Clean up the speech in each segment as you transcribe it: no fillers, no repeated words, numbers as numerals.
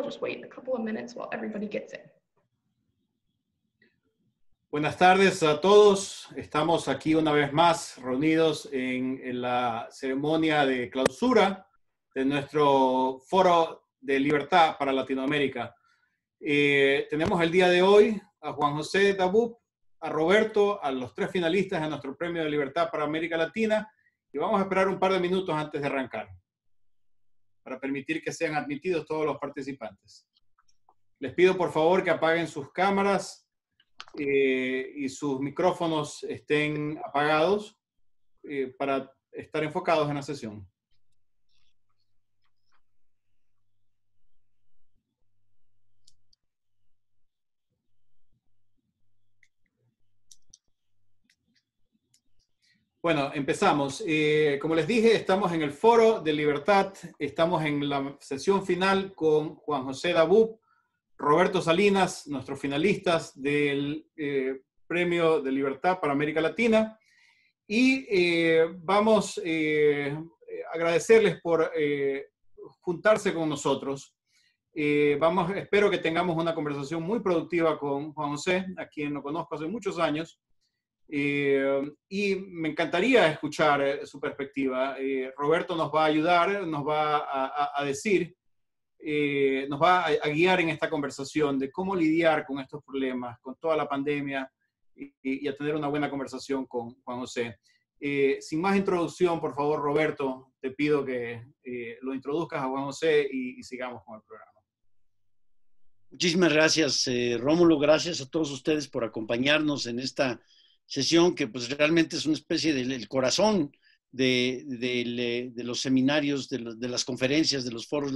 we'll just wait a couple of minutes while everybody gets in. Buenas tardes a todos. Estamos aquí una vez más reunidos en la ceremonia de clausura de nuestro Foro de Libertad para Latinoamérica. Tenemos el día de hoy a Juan José Dabub, a Roberto, a los 3 finalistas de nuestro Premio de Libertad para América Latina, y vamos a esperar un par de minutos antes de arrancar para permitir que sean admitidos todos los participantes. Les pido por favor que apaguen sus cámaras y sus micrófonos estén apagados para estar enfocados en la sesión. Bueno, empezamos. Como les dije, estamos en el Foro de Libertad, estamos en la sesión final con Juan José Dabub, Roberto Salinas, nuestros finalistas del Premio de Libertad para América Latina, y vamos a agradecerles por juntarse con nosotros. Espero que tengamos una conversación muy productiva con Juan José, a quien lo conozco hace muchos años. Y me encantaría escuchar su perspectiva. Roberto nos va a ayudar, nos va a decir, nos va a guiar en esta conversación de cómo lidiar con estos problemas, con toda la pandemia, y a tener una buena conversación con Juan José. Sin más introducción, por favor, Roberto, te pido que lo introduzcas a Juan José y sigamos con el programa. Muchísimas gracias, Rómulo. Gracias a todos ustedes por acompañarnos en esta sesión que pues realmente es una especie del corazón de los seminarios, de las conferencias, de los foros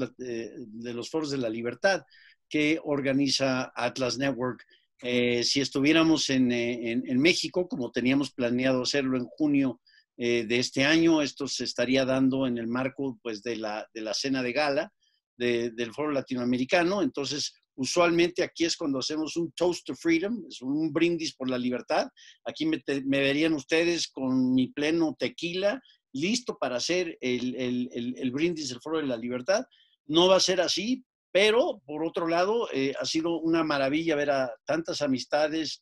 de la libertad que organiza Atlas Network. Si estuviéramos en México, como teníamos planeado hacerlo en junio de este año, esto se estaría dando en el marco pues, de la cena de gala del Foro Latinoamericano. Entonces, usualmente aquí es cuando hacemos un toast to freedom, es un brindis por la libertad. Aquí me verían ustedes con mi pleno tequila, listo para hacer el brindis del Foro de la Libertad. No va a ser así, pero por otro lado, ha sido una maravilla ver a tantas amistades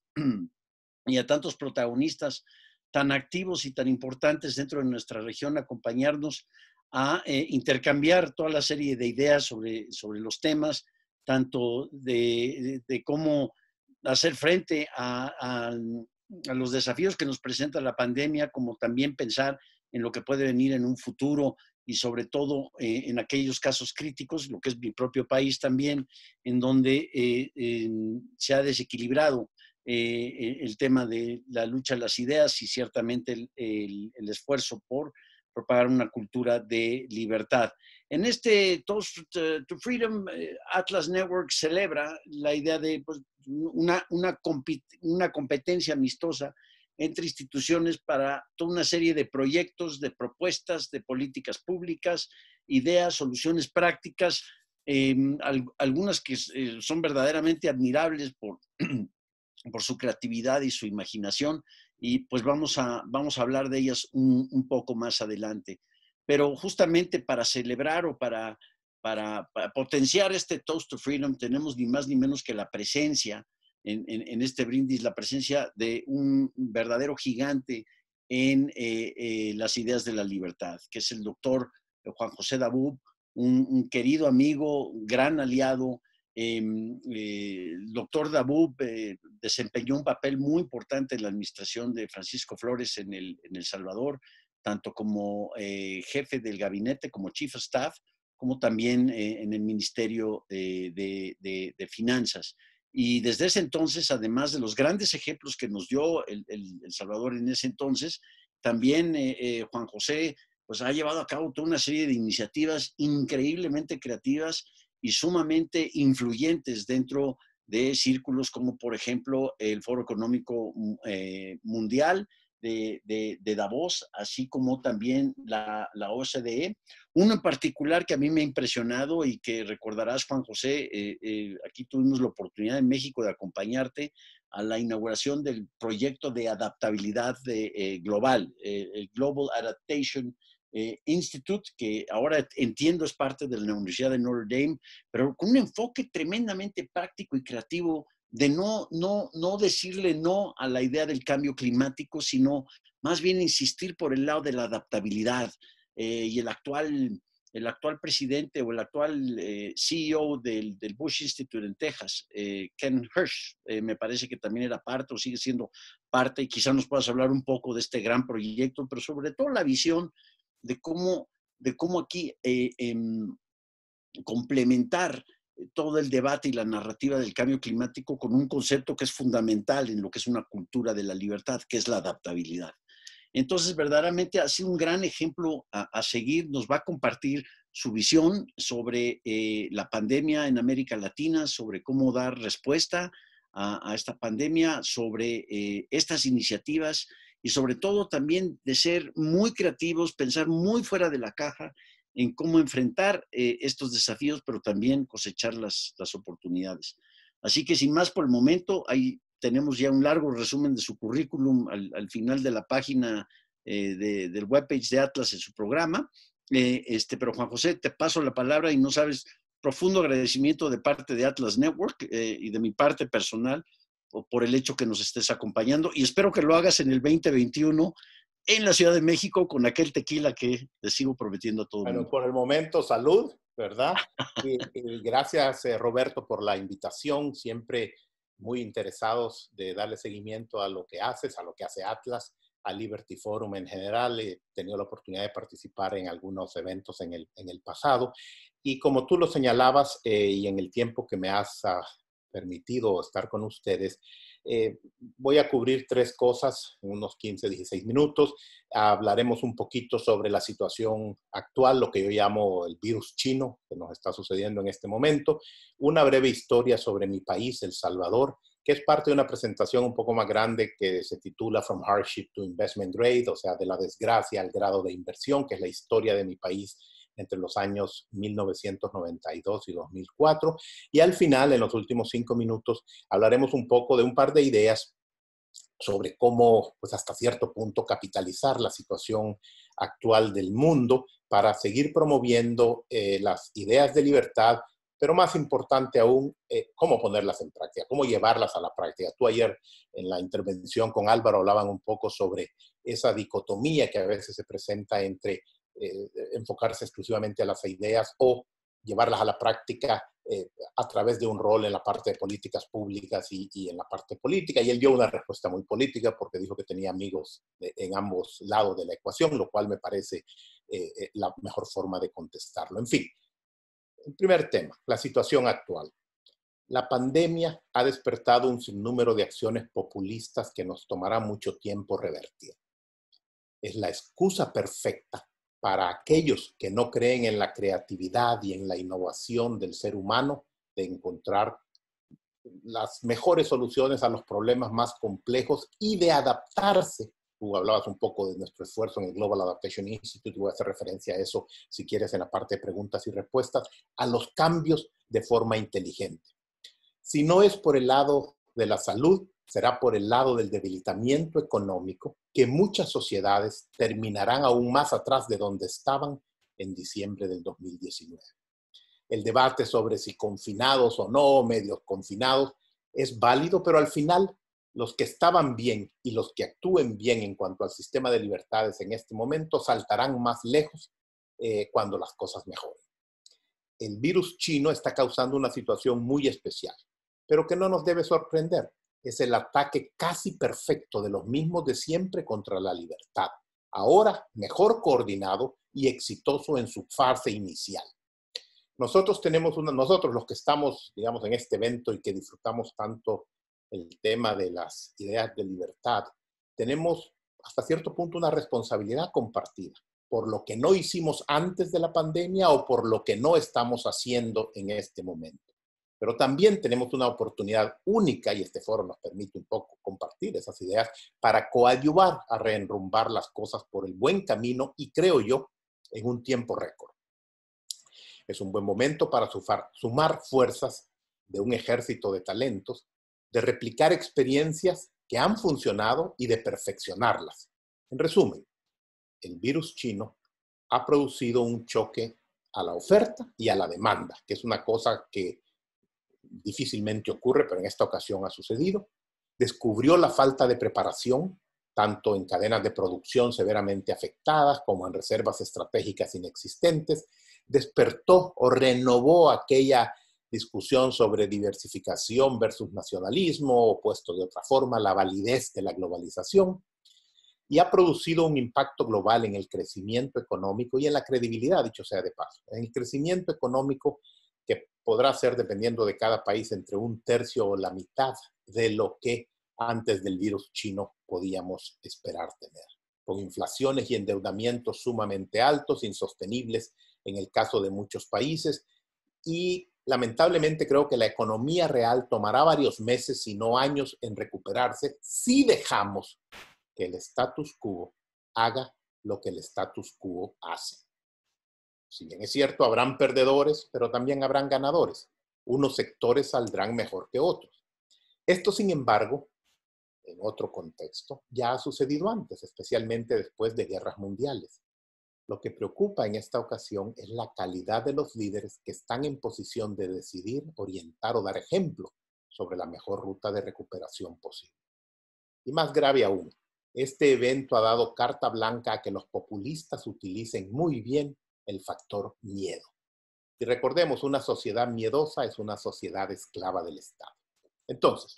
y a tantos protagonistas tan activos y tan importantes dentro de nuestra región acompañarnos a intercambiar toda la serie de ideas sobre los temas, tanto de cómo hacer frente a los desafíos que nos presenta la pandemia, como también pensar en lo que puede venir en un futuro y sobre todo en aquellos casos críticos, lo que es mi propio país también, en donde se ha desequilibrado el tema de la lucha de las ideas y ciertamente el esfuerzo por propagar una cultura de libertad. En este Toast to Freedom, Atlas Network celebra la idea de pues, una competencia amistosa entre instituciones para toda una serie de proyectos, de propuestas, de políticas públicas, ideas, soluciones prácticas, algunas que son verdaderamente admirables por su creatividad y su imaginación, y pues vamos a hablar de ellas un poco más adelante. Pero justamente para celebrar o para potenciar este Toast to Freedom tenemos ni más ni menos que la presencia en este brindis, la presencia de un verdadero gigante en las ideas de la libertad, que es el doctor Juan José Dabub, un querido amigo, gran aliado. El doctor Dabub desempeñó un papel muy importante en la administración de Francisco Flores en El Salvador, tanto como jefe del gabinete, como chief of staff, como también en el Ministerio de Finanzas. Y desde ese entonces, además de los grandes ejemplos que nos dio El Salvador en ese entonces, también Juan José pues, ha llevado a cabo toda una serie de iniciativas increíblemente creativas y sumamente influyentes dentro de círculos como, por ejemplo, el Foro Económico Mundial de Davos, así como también la OCDE. Uno en particular que a mí me ha impresionado y que recordarás, Juan José, aquí tuvimos la oportunidad en México de acompañarte a la inauguración del proyecto de adaptabilidad global, el Global Adaptation Institute, que ahora entiendo es parte de la Universidad de Notre Dame, pero con un enfoque tremendamente práctico y creativo de no decirle no a la idea del cambio climático, sino más bien insistir por el lado de la adaptabilidad. Y el actual presidente o el actual CEO del Bush Institute en Texas, Ken Hirsch, me parece que también era parte o sigue siendo parte, y quizás nos puedas hablar un poco de este gran proyecto, pero sobre todo la visión de cómo aquí complementar todo el debate y la narrativa del cambio climático con un concepto que es fundamental en lo que es una cultura de la libertad, que es la adaptabilidad. Entonces, verdaderamente ha sido un gran ejemplo a seguir. Nos va a compartir su visión sobre la pandemia en América Latina, sobre cómo dar respuesta a esta pandemia, sobre estas iniciativas y sobre todo también de ser muy creativos, pensar muy fuera de la caja en cómo enfrentar estos desafíos, pero también cosechar las oportunidades. Así que sin más por el momento, ahí tenemos ya un largo resumen de su currículum al final de la página del webpage de Atlas en su programa. Pero Juan José, te paso la palabra y no sabes, profundo agradecimiento de parte de Atlas Network y de mi parte personal por el hecho que nos estés acompañando, y espero que lo hagas en el 2021 en la Ciudad de México con aquel tequila que les sigo prometiendo a todo el mundo. Bueno, por el momento, salud, ¿verdad? Y gracias, Roberto, por la invitación. Siempre muy interesados de darle seguimiento a lo que haces, a lo que hace Atlas, a Liberty Forum en general. He tenido la oportunidad de participar en algunos eventos en el pasado. Y como tú lo señalabas, y en el tiempo que me has permitido estar con ustedes, voy a cubrir tres cosas en unos 15, 16 minutos. Hablaremos un poquito sobre la situación actual, lo que yo llamo el virus chino que nos está sucediendo en este momento. Una breve historia sobre mi país, El Salvador, que es parte de una presentación un poco más grande que se titula From Hardship to Investment Grade, o sea, de la desgracia al grado de inversión, que es la historia de mi país entre los años 1992 y 2004. Y al final, en los últimos 5 minutos, hablaremos un poco de un par de ideas sobre cómo, pues hasta cierto punto, capitalizar la situación actual del mundo para seguir promoviendo las ideas de libertad, pero más importante aún, cómo ponerlas en práctica, cómo llevarlas a la práctica. Tú ayer en la intervención con Álvaro hablaban un poco sobre esa dicotomía que a veces se presenta entre enfocarse exclusivamente a las ideas o llevarlas a la práctica a través de un rol en la parte de políticas públicas y en la parte política. Y él dio una respuesta muy política porque dijo que tenía amigos en ambos lados de la ecuación, lo cual me parece la mejor forma de contestarlo. En fin, el primer tema, la situación actual. La pandemia ha despertado un sinnúmero de acciones populistas que nos tomará mucho tiempo revertir. Es la excusa perfecta para aquellos que no creen en la creatividad y en la innovación del ser humano de encontrar las mejores soluciones a los problemas más complejos y de adaptarse. Tú hablabas un poco de nuestro esfuerzo en el Global Adaptation Institute, voy a hacer referencia a eso si quieres en la parte de preguntas y respuestas, a los cambios de forma inteligente. Si no es por el lado de la salud, será por el lado del debilitamiento económico que muchas sociedades terminarán aún más atrás de donde estaban en diciembre del 2019. El debate sobre si confinados o no, medios confinados, es válido, pero al final los que estaban bien y los que actúen bien en cuanto al sistema de libertades en este momento saltarán más lejos cuando las cosas mejoren. El virus chino está causando una situación muy especial, pero que no nos debe sorprender. Es el ataque casi perfecto de los mismos de siempre contra la libertad, ahora mejor coordinado y exitoso en su fase inicial. Nosotros los que estamos, digamos, en este evento y que disfrutamos tanto el tema de las ideas de libertad, tenemos hasta cierto punto una responsabilidad compartida por lo que no hicimos antes de la pandemia o por lo que no estamos haciendo en este momento. Pero también tenemos una oportunidad única, y este foro nos permite un poco compartir esas ideas, para coadyuvar a reenrumbar las cosas por el buen camino y, creo yo, en un tiempo récord. Es un buen momento para sumar fuerzas de un ejército de talentos, de replicar experiencias que han funcionado y de perfeccionarlas. En resumen, el virus chino ha producido un choque a la oferta y a la demanda, que es una cosa que difícilmente ocurre, pero en esta ocasión ha sucedido. Descubrió la falta de preparación, tanto en cadenas de producción severamente afectadas como en reservas estratégicas inexistentes. Despertó o renovó aquella discusión sobre diversificación versus nacionalismo, o puesto de otra forma, la validez de la globalización, y ha producido un impacto global en el crecimiento económico y en la credibilidad, dicho sea de paso. En el crecimiento económico, que podrá ser, dependiendo de cada país, entre un tercio o la mitad de lo que antes del virus chino podíamos esperar tener, con inflaciones y endeudamientos sumamente altos, insostenibles en el caso de muchos países, y lamentablemente creo que la economía real tomará varios meses, si no años, en recuperarse si dejamos que el status quo haga lo que el status quo hace. Si bien es cierto, habrán perdedores, pero también habrán ganadores. Unos sectores saldrán mejor que otros. Esto, sin embargo, en otro contexto, ya ha sucedido antes, especialmente después de guerras mundiales. Lo que preocupa en esta ocasión es la calidad de los líderes que están en posición de decidir, orientar o dar ejemplo sobre la mejor ruta de recuperación posible. Y más grave aún, este evento ha dado carta blanca a que los populistas utilicen muy bien el factor miedo. Y recordemos, una sociedad miedosa es una sociedad esclava del Estado. Entonces,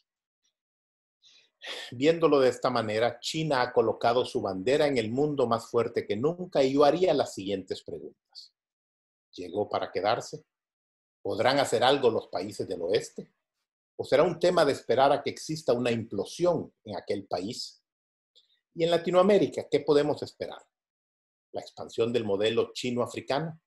viéndolo de esta manera, China ha colocado su bandera en el mundo más fuerte que nunca, y yo haría las siguientes preguntas. ¿Llegó para quedarse? ¿Podrán hacer algo los países del oeste? ¿O será un tema de esperar a que exista una implosión en aquel país? Y en Latinoamérica, ¿qué podemos esperar? ¿La expansión del modelo chino-africano?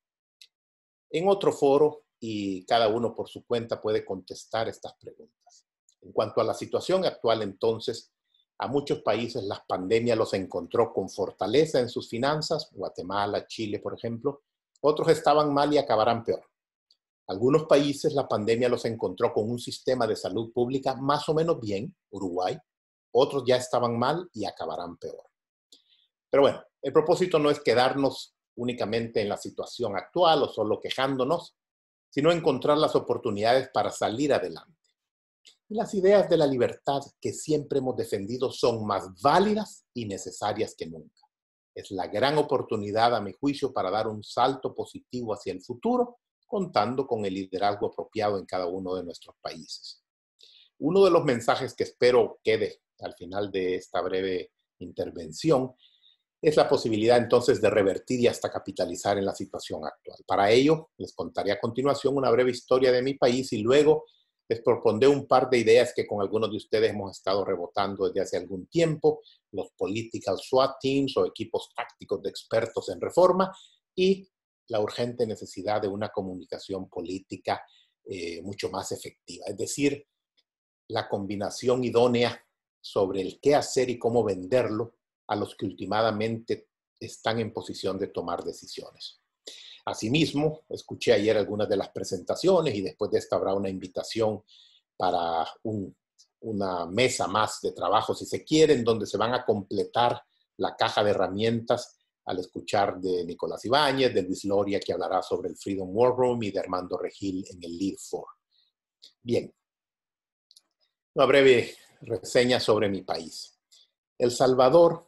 En otro foro, y cada uno por su cuenta puede contestar estas preguntas. En cuanto a la situación actual, entonces, a muchos países la pandemia los encontró con fortaleza en sus finanzas, Guatemala, Chile, por ejemplo. Otros estaban mal y acabarán peor. Algunos países la pandemia los encontró con un sistema de salud pública más o menos bien, Uruguay. Otros ya estaban mal y acabarán peor. Pero bueno, el propósito no es quedarnos únicamente en la situación actual o solo quejándonos, sino encontrar las oportunidades para salir adelante. Las ideas de la libertad que siempre hemos defendido son más válidas y necesarias que nunca. Es la gran oportunidad, a mi juicio, para dar un salto positivo hacia el futuro, contando con el liderazgo apropiado en cada uno de nuestros países. Uno de los mensajes que espero quede al final de esta breve intervención es la posibilidad entonces de revertir y hasta capitalizar en la situación actual. Para ello, les contaré a continuación una breve historia de mi país y luego les propondré un par de ideas que con algunos de ustedes hemos estado rebotando desde hace algún tiempo, los Political SWAT Teams o equipos tácticos de expertos en reforma, y la urgente necesidad de una comunicación política mucho más efectiva. Es decir, la combinación idónea sobre el qué hacer y cómo venderlo a los que últimamente están en posición de tomar decisiones. Asimismo, escuché ayer algunas de las presentaciones y después de esta habrá una invitación para una mesa más de trabajo, si se quiere, en donde se van a completar la caja de herramientas al escuchar de Nicolás Ibáñez, de Luis Loria, que hablará sobre el Freedom War Room, y de Armando Regil en el Lead 4. Bien, una breve reseña sobre mi país. El Salvador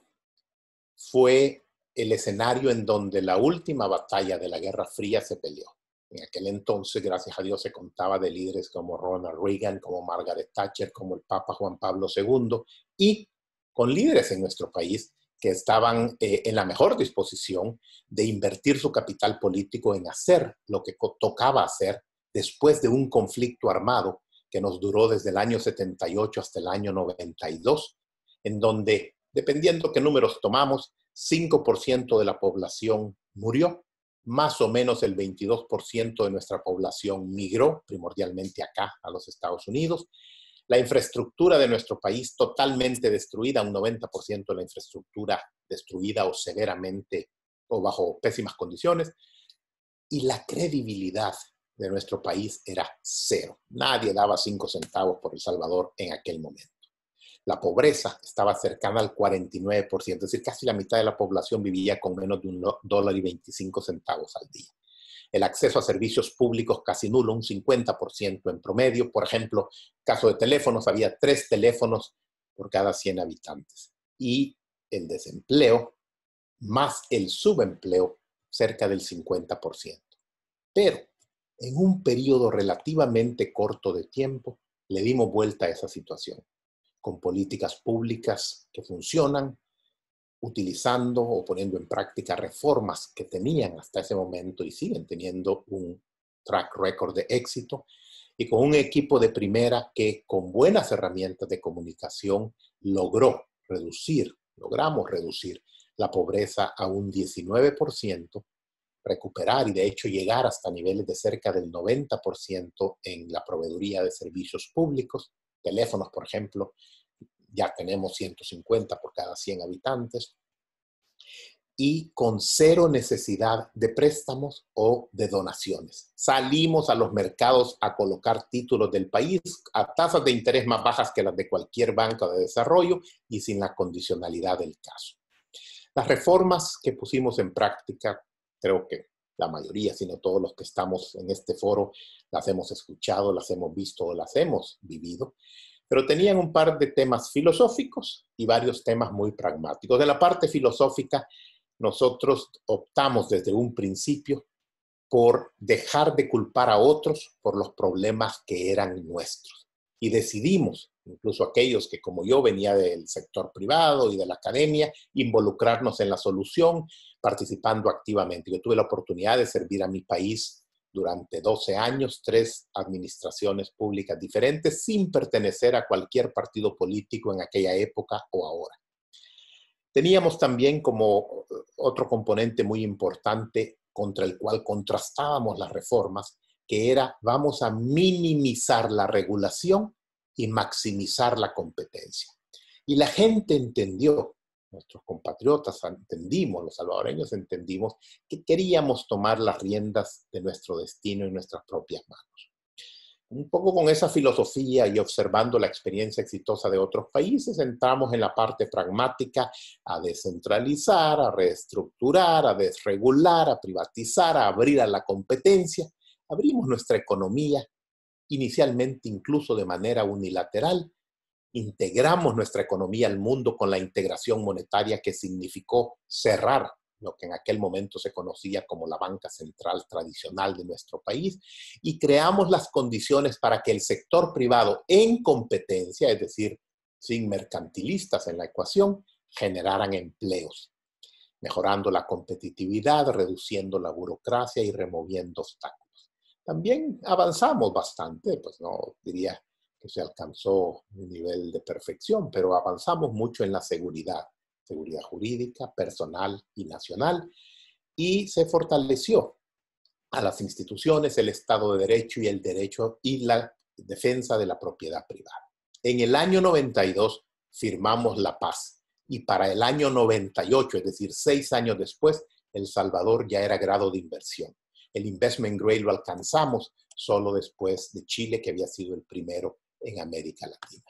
fue el escenario en donde la última batalla de la Guerra Fría se peleó. En aquel entonces, gracias a Dios, se contaba de líderes como Ronald Reagan, como Margaret Thatcher, como el Papa Juan Pablo II, y con líderes en nuestro país que estaban en la mejor disposición de invertir su capital político en hacer lo que tocaba hacer después de un conflicto armado que nos duró desde el año 78 hasta el año 92, en donde, dependiendo qué números tomamos, 5% de la población murió, más o menos el 22% de nuestra población migró, primordialmente acá, a los Estados Unidos. La infraestructura de nuestro país totalmente destruida, un 90% de la infraestructura destruida o severamente o bajo pésimas condiciones. Y la credibilidad de nuestro país era cero. Nadie daba 5 centavos por El Salvador en aquel momento. La pobreza estaba cercana al 49%, es decir, casi la mitad de la población vivía con menos de $1.25 al día. El acceso a servicios públicos casi nulo, un 50% en promedio. Por ejemplo, caso de teléfonos, había 3 teléfonos por cada 100 habitantes. Y el desempleo más el subempleo, cerca del 50%. Pero en un periodo relativamente corto de tiempo, le dimos vuelta a esa situación, con políticas públicas que funcionan, utilizando o poniendo en práctica reformas que tenían hasta ese momento y siguen teniendo un track record de éxito, y con un equipo de primera que con buenas herramientas de comunicación logramos reducir la pobreza a un 19%, recuperar y de hecho llegar hasta niveles de cerca del 90% en la proveeduría de servicios públicos. Teléfonos, por ejemplo, ya tenemos 150 por cada 100 habitantes, y con 0 necesidad de préstamos o de donaciones. Salimos a los mercados a colocar títulos del país a tasas de interés más bajas que las de cualquier banca de desarrollo y sin la condicionalidad del caso. Las reformas que pusimos en práctica, creo que la mayoría, sino todos los que estamos en este foro, las hemos escuchado, las hemos visto o las hemos vivido, pero tenían un par de temas filosóficos y varios temas muy pragmáticos. De la parte filosófica, nosotros optamos desde un principio por dejar de culpar a otros por los problemas que eran nuestros. Y decidimos, incluso aquellos que como yo venía del sector privado y de la academia, involucrarnos en la solución, participando activamente. Yo tuve la oportunidad de servir a mi país durante 12 años, 3 administraciones públicas diferentes, sin pertenecer a cualquier partido político en aquella época o ahora. Teníamos también como otro componente muy importante contra el cual contrastábamos las reformas, que era vamos a minimizar la regulación y maximizar la competencia. Y la gente entendió, nuestros compatriotas entendimos, los salvadoreños entendimos que queríamos tomar las riendas de nuestro destino en nuestras propias manos. Un poco con esa filosofía y observando la experiencia exitosa de otros países, entramos en la parte pragmática a descentralizar, a reestructurar, a desregular, a privatizar, a abrir a la competencia. Abrimos nuestra economía, inicialmente incluso de manera unilateral. Integramos nuestra economía al mundo con la integración monetaria que significó cerrar lo que en aquel momento se conocía como la banca central tradicional de nuestro país, y creamos las condiciones para que el sector privado en competencia, es decir, sin mercantilistas en la ecuación, generaran empleos, mejorando la competitividad, reduciendo la burocracia y removiendo obstáculos. También avanzamos bastante, pues no diría que se alcanzó un nivel de perfección, pero avanzamos mucho en la seguridad jurídica, personal y nacional, y se fortaleció a las instituciones, el Estado de Derecho y el derecho y la defensa de la propiedad privada. En el año 92 firmamos la paz, y para el año 98, es decir, 6 años después, El Salvador ya era grado de inversión. El investment grade lo alcanzamos solo después de Chile, que había sido el primero en América Latina.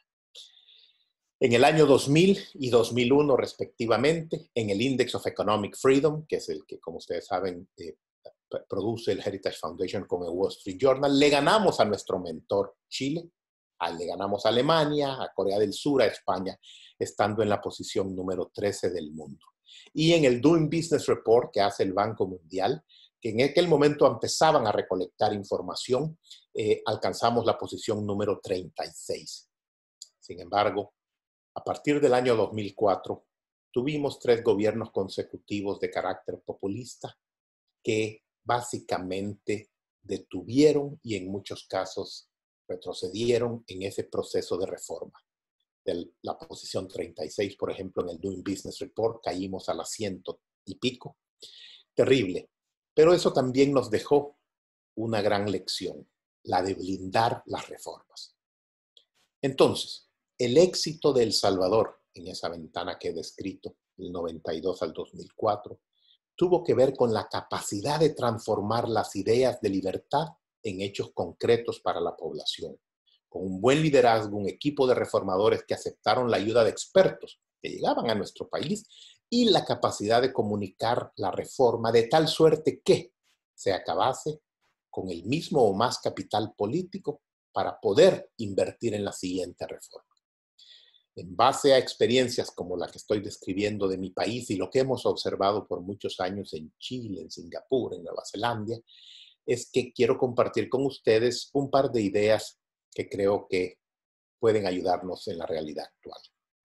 En el año 2000 y 2001, respectivamente, en el Index of Economic Freedom, que es el que, como ustedes saben, produce el Heritage Foundation con el Wall Street Journal, le ganamos a nuestro mentor Chile, le ganamos a Alemania, a Corea del Sur, a España, estando en la posición número 13 del mundo. Y en el Doing Business Report que hace el Banco Mundial, que en aquel momento empezaban a recolectar información, alcanzamos la posición número 36. Sin embargo, a partir del año 2004, tuvimos 3 gobiernos consecutivos de carácter populista que básicamente detuvieron y en muchos casos retrocedieron en ese proceso de reforma. De la posición 36, por ejemplo, en el Doing Business Report, caímos a las 100 y pico. Terrible. Pero eso también nos dejó una gran lección, la de blindar las reformas. Entonces, el éxito de El Salvador, en esa ventana que he descrito, del 92 al 2004, tuvo que ver con la capacidad de transformar las ideas de libertad en hechos concretos para la población, con un buen liderazgo, un equipo de reformadores que aceptaron la ayuda de expertos que llegaban a nuestro país y la capacidad de comunicar la reforma de tal suerte que se acabase con el mismo o más capital político para poder invertir en la siguiente reforma. En base a experiencias como la que estoy describiendo de mi país y lo que hemos observado por muchos años en Chile, en Singapur, en Nueva Zelanda, es que quiero compartir con ustedes un par de ideas que creo que pueden ayudarnos en la realidad actual.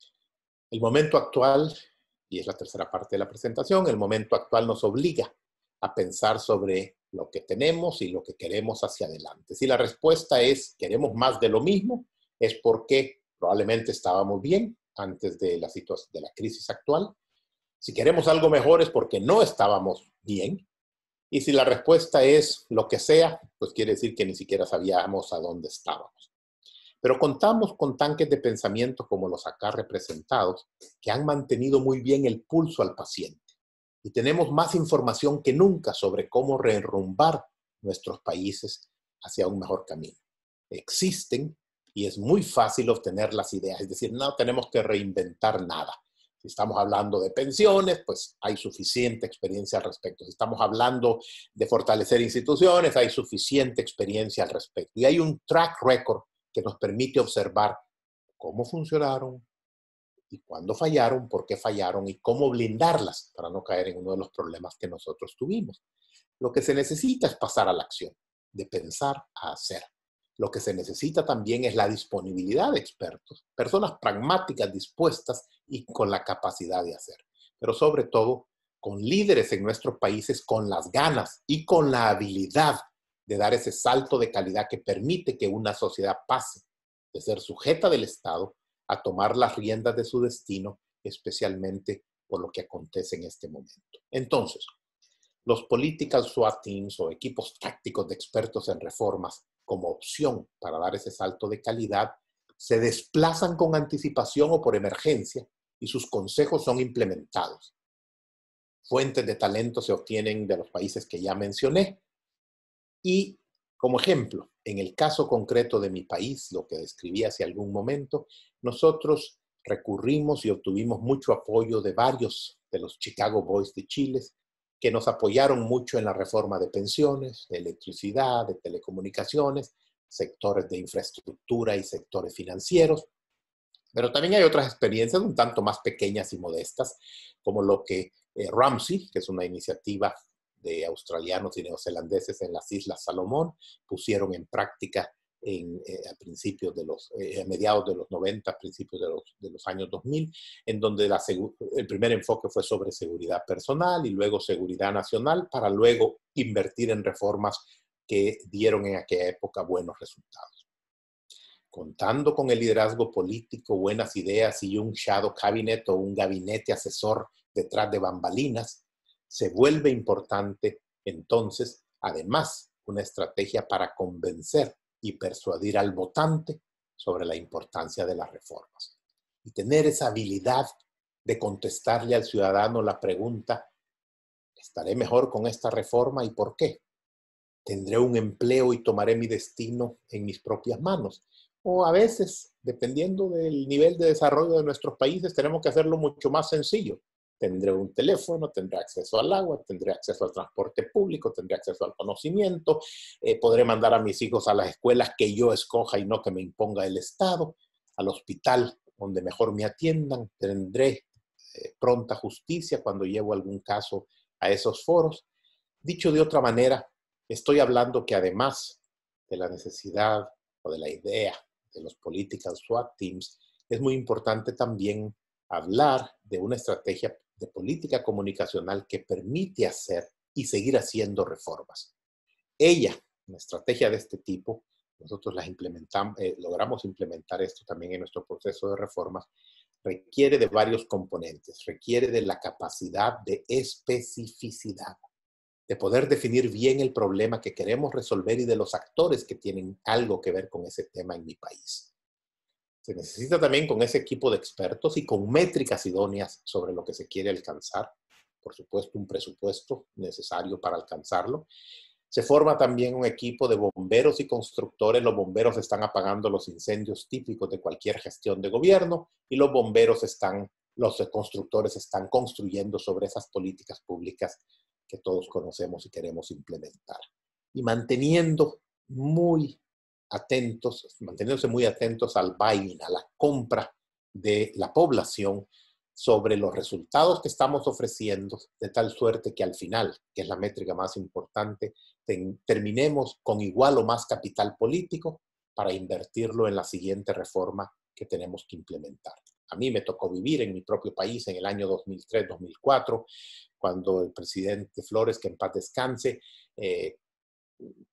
El momento actual, y es la tercera parte de la presentación, el momento actual nos obliga a pensar sobre lo que tenemos y lo que queremos hacia adelante. Si la respuesta es queremos más de lo mismo, es porque probablemente estábamos bien antes de la situación de la crisis actual. Si queremos algo mejor es porque no estábamos bien. Y si la respuesta es lo que sea, pues quiere decir que ni siquiera sabíamos a dónde estábamos. Pero contamos con tanques de pensamiento como los acá representados, que han mantenido muy bien el pulso al paciente. Y tenemos más información que nunca sobre cómo reenrumbar nuestros países hacia un mejor camino. Existen y es muy fácil obtener las ideas, es decir, no tenemos que reinventar nada. Si estamos hablando de pensiones, pues hay suficiente experiencia al respecto. Si estamos hablando de fortalecer instituciones, hay suficiente experiencia al respecto. Y hay un track record que nos permite observar cómo funcionaron y cuándo fallaron, por qué fallaron y cómo blindarlas para no caer en uno de los problemas que nosotros tuvimos. Lo que se necesita es pasar a la acción, de pensar a hacer. Lo que se necesita también es la disponibilidad de expertos, personas pragmáticas, dispuestas y con la capacidad de hacer. Pero sobre todo, con líderes en nuestros países con las ganas y con la habilidad de dar ese salto de calidad que permite que una sociedad pase de ser sujeta del Estado a tomar las riendas de su destino, especialmente por lo que acontece en este momento. Entonces, los political SWAT teams o equipos tácticos de expertos en reformas como opción para dar ese salto de calidad se desplazan con anticipación o por emergencia y sus consejos son implementados. Fuentes de talento se obtienen de los países que ya mencioné y, como ejemplo, en el caso concreto de mi país, lo que describí hace algún momento, nosotros recurrimos y obtuvimos mucho apoyo de varios de los Chicago Boys de Chile, que nos apoyaron mucho en la reforma de pensiones, de electricidad, de telecomunicaciones, sectores de infraestructura y sectores financieros. Pero también hay otras experiencias un tanto más pequeñas y modestas, como lo que Ramsey, que es una iniciativa de australianos y neozelandeses en las Islas Salomón, pusieron en práctica a mediados de los 90, principios de los años 2000, en donde el primer enfoque fue sobre seguridad personal y luego seguridad nacional, para luego invertir en reformas que dieron en aquella época buenos resultados. Contando con el liderazgo político, buenas ideas y un shadow cabinet o un gabinete asesor detrás de bambalinas, se vuelve importante entonces, además, una estrategia para convencer y persuadir al votante sobre la importancia de las reformas. Y tener esa habilidad de contestarle al ciudadano la pregunta, ¿estaré mejor con esta reforma y por qué? ¿Tendré un empleo y tomaré mi destino en mis propias manos? O a veces, dependiendo del nivel de desarrollo de nuestros países, tenemos que hacerlo mucho más sencillo. Tendré un teléfono, tendré acceso al agua, tendré acceso al transporte público, tendré acceso al conocimiento, podré mandar a mis hijos a las escuelas que yo escoja y no que me imponga el Estado, al hospital donde mejor me atiendan, tendré pronta justicia cuando llevo algún caso a esos foros. Dicho de otra manera, estoy hablando que además de la necesidad o de la idea de los political SWAT teams, es muy importante también hablar de una estrategia de política comunicacional que permite hacer y seguir haciendo reformas. Una estrategia de este tipo, nosotros las implementamos, logramos implementar esto también en nuestro proceso de reformas, requiere de varios componentes, requiere de la capacidad de especificidad, de poder definir bien el problema que queremos resolver y de los actores que tienen algo que ver con ese tema en mi país. Se necesita también con ese equipo de expertos y con métricas idóneas sobre lo que se quiere alcanzar. Por supuesto, un presupuesto necesario para alcanzarlo. Se forma también un equipo de bomberos y constructores. Los bomberos están apagando los incendios típicos de cualquier gestión de gobierno y los constructores están construyendo sobre esas políticas públicas que todos conocemos y queremos implementar. Y manteniéndose muy atentos al buying, a la compra de la población sobre los resultados que estamos ofreciendo, de tal suerte que al final, que es la métrica más importante, terminemos con igual o más capital político para invertirlo en la siguiente reforma que tenemos que implementar. A mí me tocó vivir en mi propio país en el año 2003-2004, cuando el presidente Flores, que en paz descanse, en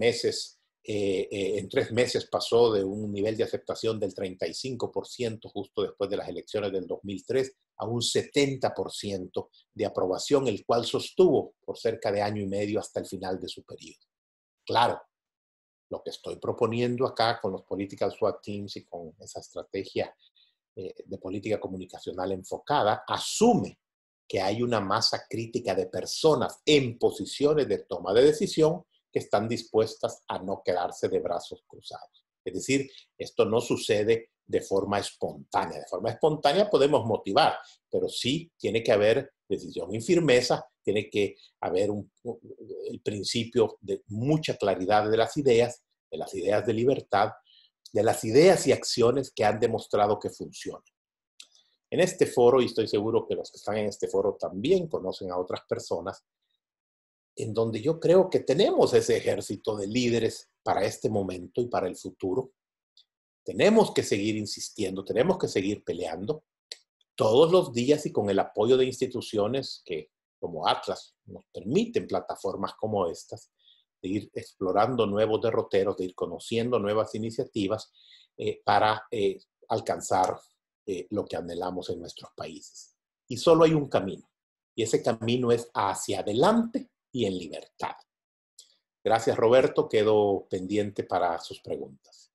3 meses pasó de un nivel de aceptación del 35% justo después de las elecciones del 2003 a un 70% de aprobación, el cual sostuvo por cerca de año y medio hasta el final de su periodo. Claro, lo que estoy proponiendo acá con los Political SWAT Teams y con esa estrategia de política comunicacional enfocada, asume que hay una masa crítica de personas en posiciones de toma de decisión que están dispuestas a no quedarse de brazos cruzados. Es decir, esto no sucede de forma espontánea. De forma espontánea podemos motivar, pero sí tiene que haber decisión y firmeza, tiene que haber el principio de mucha claridad de las ideas de libertad, de las ideas y acciones que han demostrado que funcionan. En este foro, y estoy seguro que los que están en este foro también conocen a otras personas, en donde yo creo que tenemos ese ejército de líderes para este momento y para el futuro. Tenemos que seguir insistiendo, tenemos que seguir peleando todos los días y con el apoyo de instituciones que, como Atlas, nos permiten plataformas como estas, de ir explorando nuevos derroteros, de ir conociendo nuevas iniciativas para alcanzar lo que anhelamos en nuestros países. Y solo hay un camino, y ese camino es hacia adelante y en libertad. Gracias, Roberto. Quedo pendiente para sus preguntas.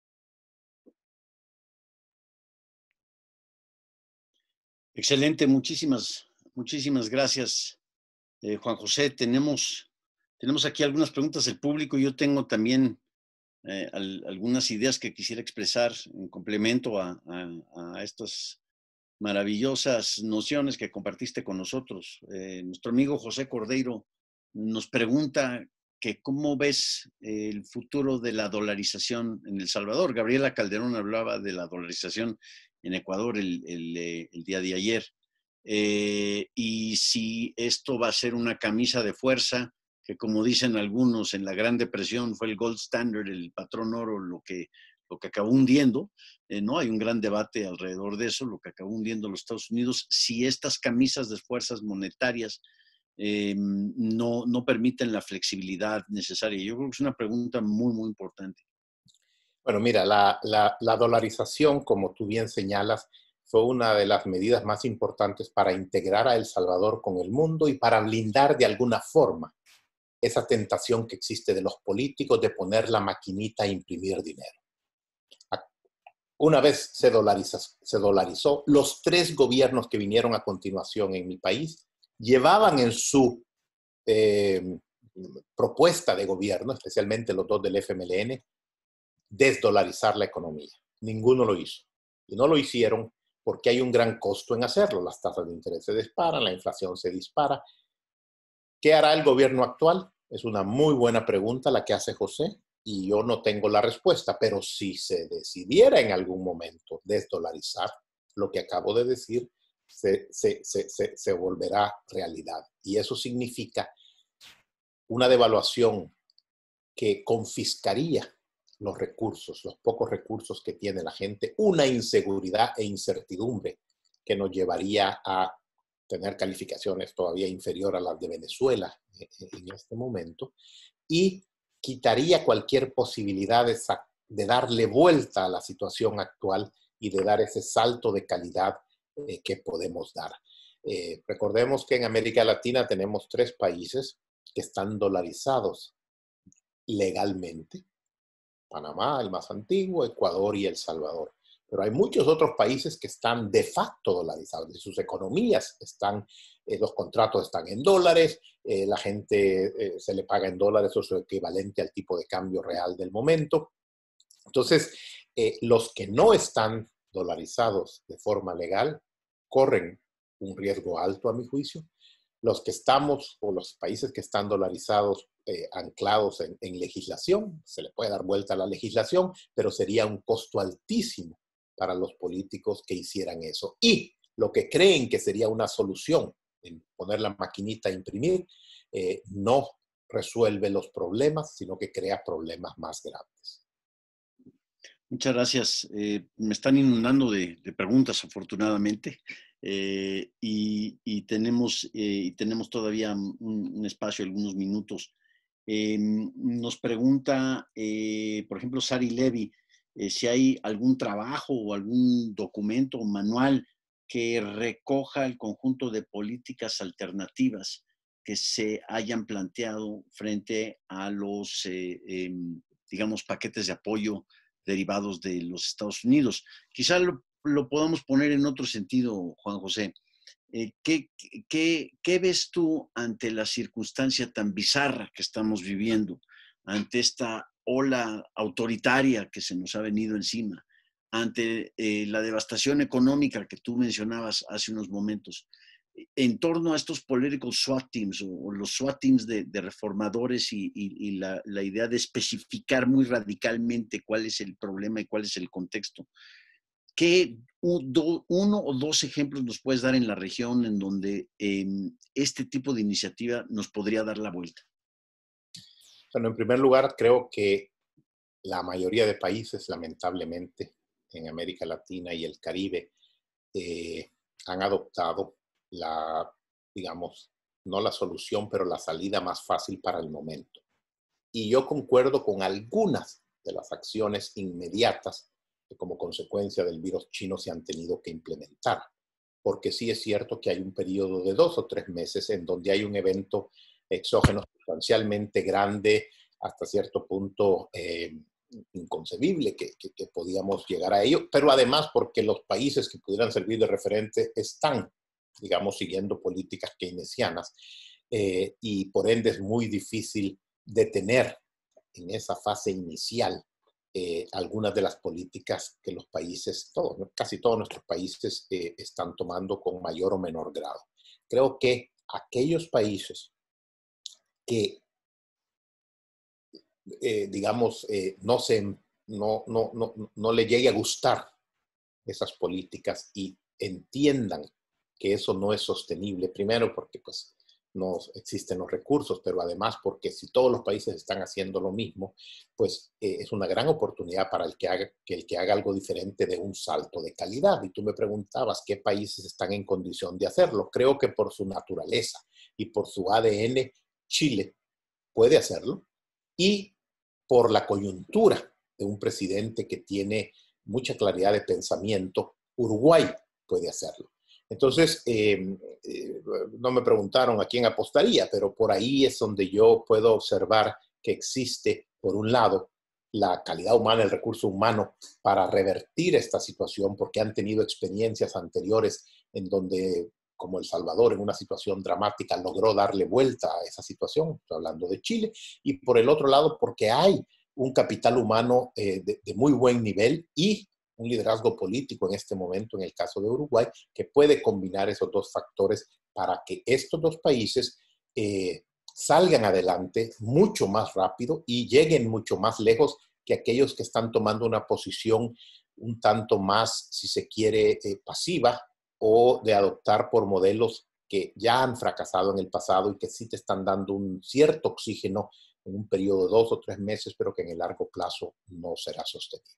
Excelente, muchísimas gracias, Juan José. Tenemos aquí algunas preguntas del público. Yo tengo también algunas ideas que quisiera expresar en complemento a estas maravillosas nociones que compartiste con nosotros. Nuestro amigo José Cordeiro nos pregunta que cómo ves el futuro de la dolarización en El Salvador. Gabriela Calderón hablaba de la dolarización en Ecuador el día de ayer. Y si esto va a ser una camisa de fuerza, que como dicen algunos, en la Gran Depresión fue el gold standard, el patrón oro, lo que acabó hundiendo. No hay un gran debate alrededor de eso, lo que acabó hundiendo a los Estados Unidos, si estas camisas de fuerzas monetarias no permiten la flexibilidad necesaria. Yo creo que es una pregunta muy, muy importante. Bueno, mira, la dolarización, como tú bien señalas, fue una de las medidas más importantes para integrar a El Salvador con el mundo y para blindar de alguna forma esa tentación que existe de los políticos de poner la maquinita a imprimir dinero. Una vez se dolarizó, los 3 gobiernos que vinieron a continuación en mi país llevaban en su propuesta de gobierno, especialmente los 2 del FMLN, desdolarizar la economía. Ninguno lo hizo. Y no lo hicieron porque hay un gran costo en hacerlo. Las tasas de interés se disparan, la inflación se dispara. ¿Qué hará el gobierno actual? Es una muy buena pregunta la que hace José, y yo no tengo la respuesta, pero si se decidiera en algún momento desdolarizar, lo que acabo de decir se volverá realidad. Y eso significa una devaluación que confiscaría los recursos, los pocos recursos que tiene la gente, una inseguridad e incertidumbre que nos llevaría a tener calificaciones todavía inferior a las de Venezuela en este momento, y quitaría cualquier posibilidad de darle vuelta a la situación actual y de dar ese salto de calidad que podemos dar. Recordemos que en América Latina tenemos 3 países que están dolarizados legalmente: Panamá, el más antiguo, Ecuador y El Salvador. pero hay muchos otros países que están de facto dolarizados, y sus economías están, los contratos están en dólares, la gente se le paga en dólares, eso es lo equivalente al tipo de cambio real del momento. Entonces, los que no están dolarizados de forma legal corren un riesgo alto, a mi juicio. Los que estamos, o los países que están dolarizados, anclados en legislación, se le puede dar vuelta a la legislación, pero sería un costo altísimo para los políticos que hicieran eso. Y lo que creen que sería una solución, en poner la maquinita a imprimir, no resuelve los problemas, sino que crea problemas más grandes. Muchas gracias. Me están inundando de preguntas, afortunadamente, y tenemos todavía un espacio, algunos minutos. Nos pregunta, por ejemplo, Sari Levy, si hay algún trabajo o algún documento o manual que recoja el conjunto de políticas alternativas que se hayan planteado frente a los, digamos, paquetes de apoyo derivados de los Estados Unidos. Quizá lo podamos poner en otro sentido, Juan José. ¿Qué ves tú ante la circunstancia tan bizarra que estamos viviendo, ante esta ola autoritaria que se nos ha venido encima, ante la devastación económica que tú mencionabas hace unos momentos, en torno a estos political SWAT teams o los SWAT teams de reformadores y la idea de especificar muy radicalmente cuál es el problema y cuál es el contexto? ¿Qué uno o dos ejemplos nos puedes dar en la región en donde este tipo de iniciativa nos podría dar la vuelta? Bueno, en primer lugar, creo que la mayoría de países, lamentablemente, en América Latina y el Caribe, han adoptado digamos, no la solución, pero la salida más fácil para el momento. Y yo concuerdo con algunas de las acciones inmediatas que como consecuencia del virus chino se han tenido que implementar. Porque sí es cierto que hay un periodo de 2 o 3 meses en donde hay un evento exógeno sustancialmente grande, hasta cierto punto inconcebible que podíamos llegar a ello, pero además porque los países que pudieran servir de referente están, digamos, siguiendo políticas keynesianas, y por ende es muy difícil detener en esa fase inicial algunas de las políticas que los países, casi todos nuestros países están tomando con mayor o menor grado. Creo que aquellos países que, digamos, no le llegue a gustar esas políticas y entiendan que eso no es sostenible, primero porque pues no existen los recursos, pero además porque si todos los países están haciendo lo mismo, pues es una gran oportunidad para el que haga algo diferente de un salto de calidad. Y tú me preguntabas qué países están en condición de hacerlo. Creo que por su naturaleza y por su ADN, Chile puede hacerlo, y por la coyuntura de un presidente que tiene mucha claridad de pensamiento, Uruguay puede hacerlo. Entonces, no me preguntaron a quién apostaría, pero por ahí es donde yo puedo observar que existe, por un lado, la calidad humana, el recurso humano para revertir esta situación, porque han tenido experiencias anteriores en donde, como El Salvador, en una situación dramática, logró darle vuelta a esa situación, estoy hablando de Chile, y por el otro lado, porque hay un capital humano de muy buen nivel y un liderazgo político en este momento, en el caso de Uruguay, que puede combinar esos dos factores para que estos dos países salgan adelante mucho más rápido y lleguen mucho más lejos que aquellos que están tomando una posición un tanto más, si se quiere, pasiva, o de adoptar por modelos que ya han fracasado en el pasado y que sí te están dando un cierto oxígeno en un periodo de 2 o 3 meses, pero que en el largo plazo no será sostenible.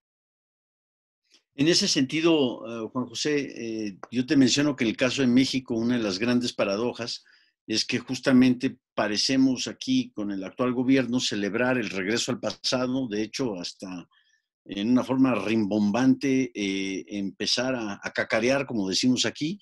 En ese sentido, Juan José, yo te menciono que en el caso de México, una de las grandes paradojas es que justamente parecemos aquí con el actual gobierno celebrar el regreso al pasado, de hecho hasta en una forma rimbombante empezar a cacarear, como decimos aquí,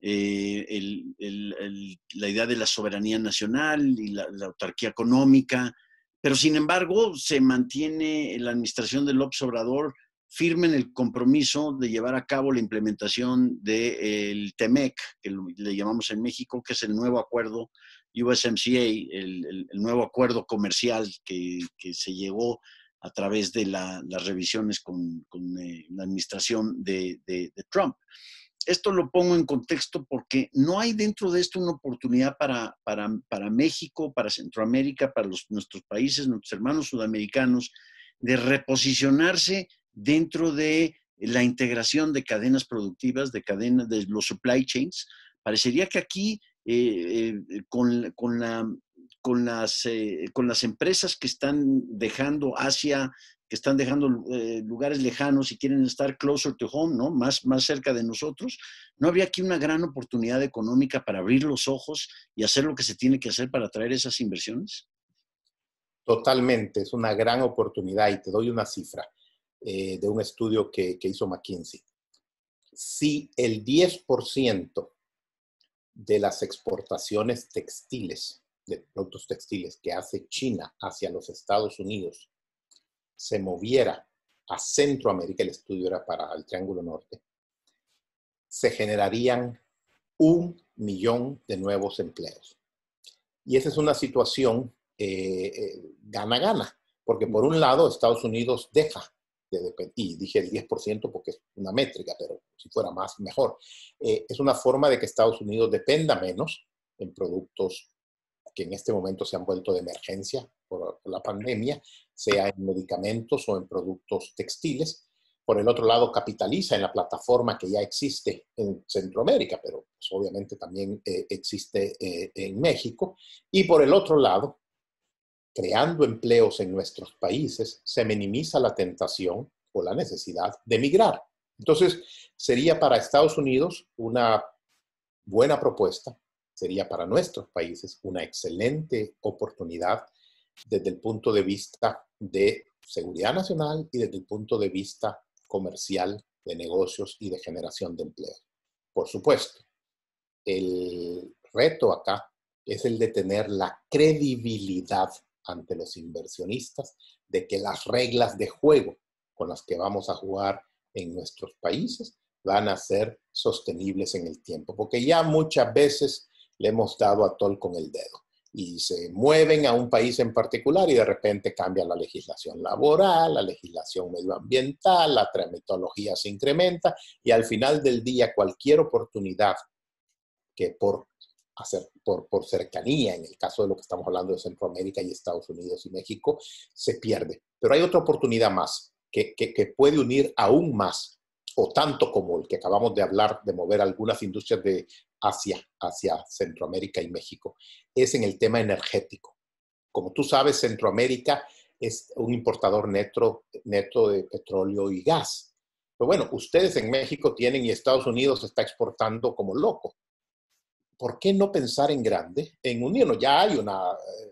la idea de la soberanía nacional y la autarquía económica, pero sin embargo se mantiene la administración de López Obrador firmen el compromiso de llevar a cabo la implementación del TEMEC, que le llamamos en México, que es el nuevo acuerdo USMCA, el nuevo acuerdo comercial que se llegó a través de las revisiones con la administración de Trump. Esto lo pongo en contexto porque no hay dentro de esto una oportunidad para México, para Centroamérica, para nuestros países, nuestros hermanos sudamericanos, de reposicionarse dentro de la integración de cadenas productivas, de los supply chains. Parecería que aquí, con las empresas que están dejando Asia, que están dejando lugares lejanos y quieren estar closer to home, ¿no? Más cerca de nosotros, ¿no habría aquí una gran oportunidad económica para abrir los ojos y hacer lo que se tiene que hacer para atraer esas inversiones? Totalmente, es una gran oportunidad y te doy una cifra de un estudio que hizo McKinsey. Si el 10% de las exportaciones textiles, de productos textiles que hace China hacia los Estados Unidos, se moviera a Centroamérica, el estudio era para el Triángulo Norte, se generarían 1 millón de nuevos empleos. Y esa es una situación gana-gana, porque por un lado Estados Unidos deja de depender, y dije el 10% porque es una métrica, pero si fuera más, mejor. Es una forma de que Estados Unidos dependa menos en productos que en este momento se han vuelto de emergencia por la pandemia, sea en medicamentos o en productos textiles. Por el otro lado, capitaliza en la plataforma que ya existe en Centroamérica, pero pues, obviamente también existe en México. Y por el otro lado, creando empleos en nuestros países, se minimiza la tentación o la necesidad de migrar. Entonces, sería para Estados Unidos una buena propuesta, sería para nuestros países una excelente oportunidad desde el punto de vista de seguridad nacional y desde el punto de vista comercial, de negocios y de generación de empleo. Por supuesto, el reto acá es el de tener la credibilidad ante los inversionistas de que las reglas de juego con las que vamos a jugar en nuestros países van a ser sostenibles en el tiempo, porque ya muchas veces le hemos dado a tol con el dedo y se mueven a un país en particular y de repente cambia la legislación laboral, la legislación medioambiental, la tramitología se incrementa y al final del día cualquier oportunidad que por cercanía, en el caso de lo que estamos hablando de Centroamérica y Estados Unidos y México, se pierde. Pero hay otra oportunidad más que puede unir aún más, o tanto como el que acabamos de hablar, de mover algunas industrias de Asia hacia Centroamérica y México, es en el tema energético. Como tú sabes, Centroamérica es un importador neto de petróleo y gas. Pero bueno, ustedes en México tienen y Estados Unidos está exportando como loco. ¿Por qué no pensar en grande, en unirnos? Ya hay una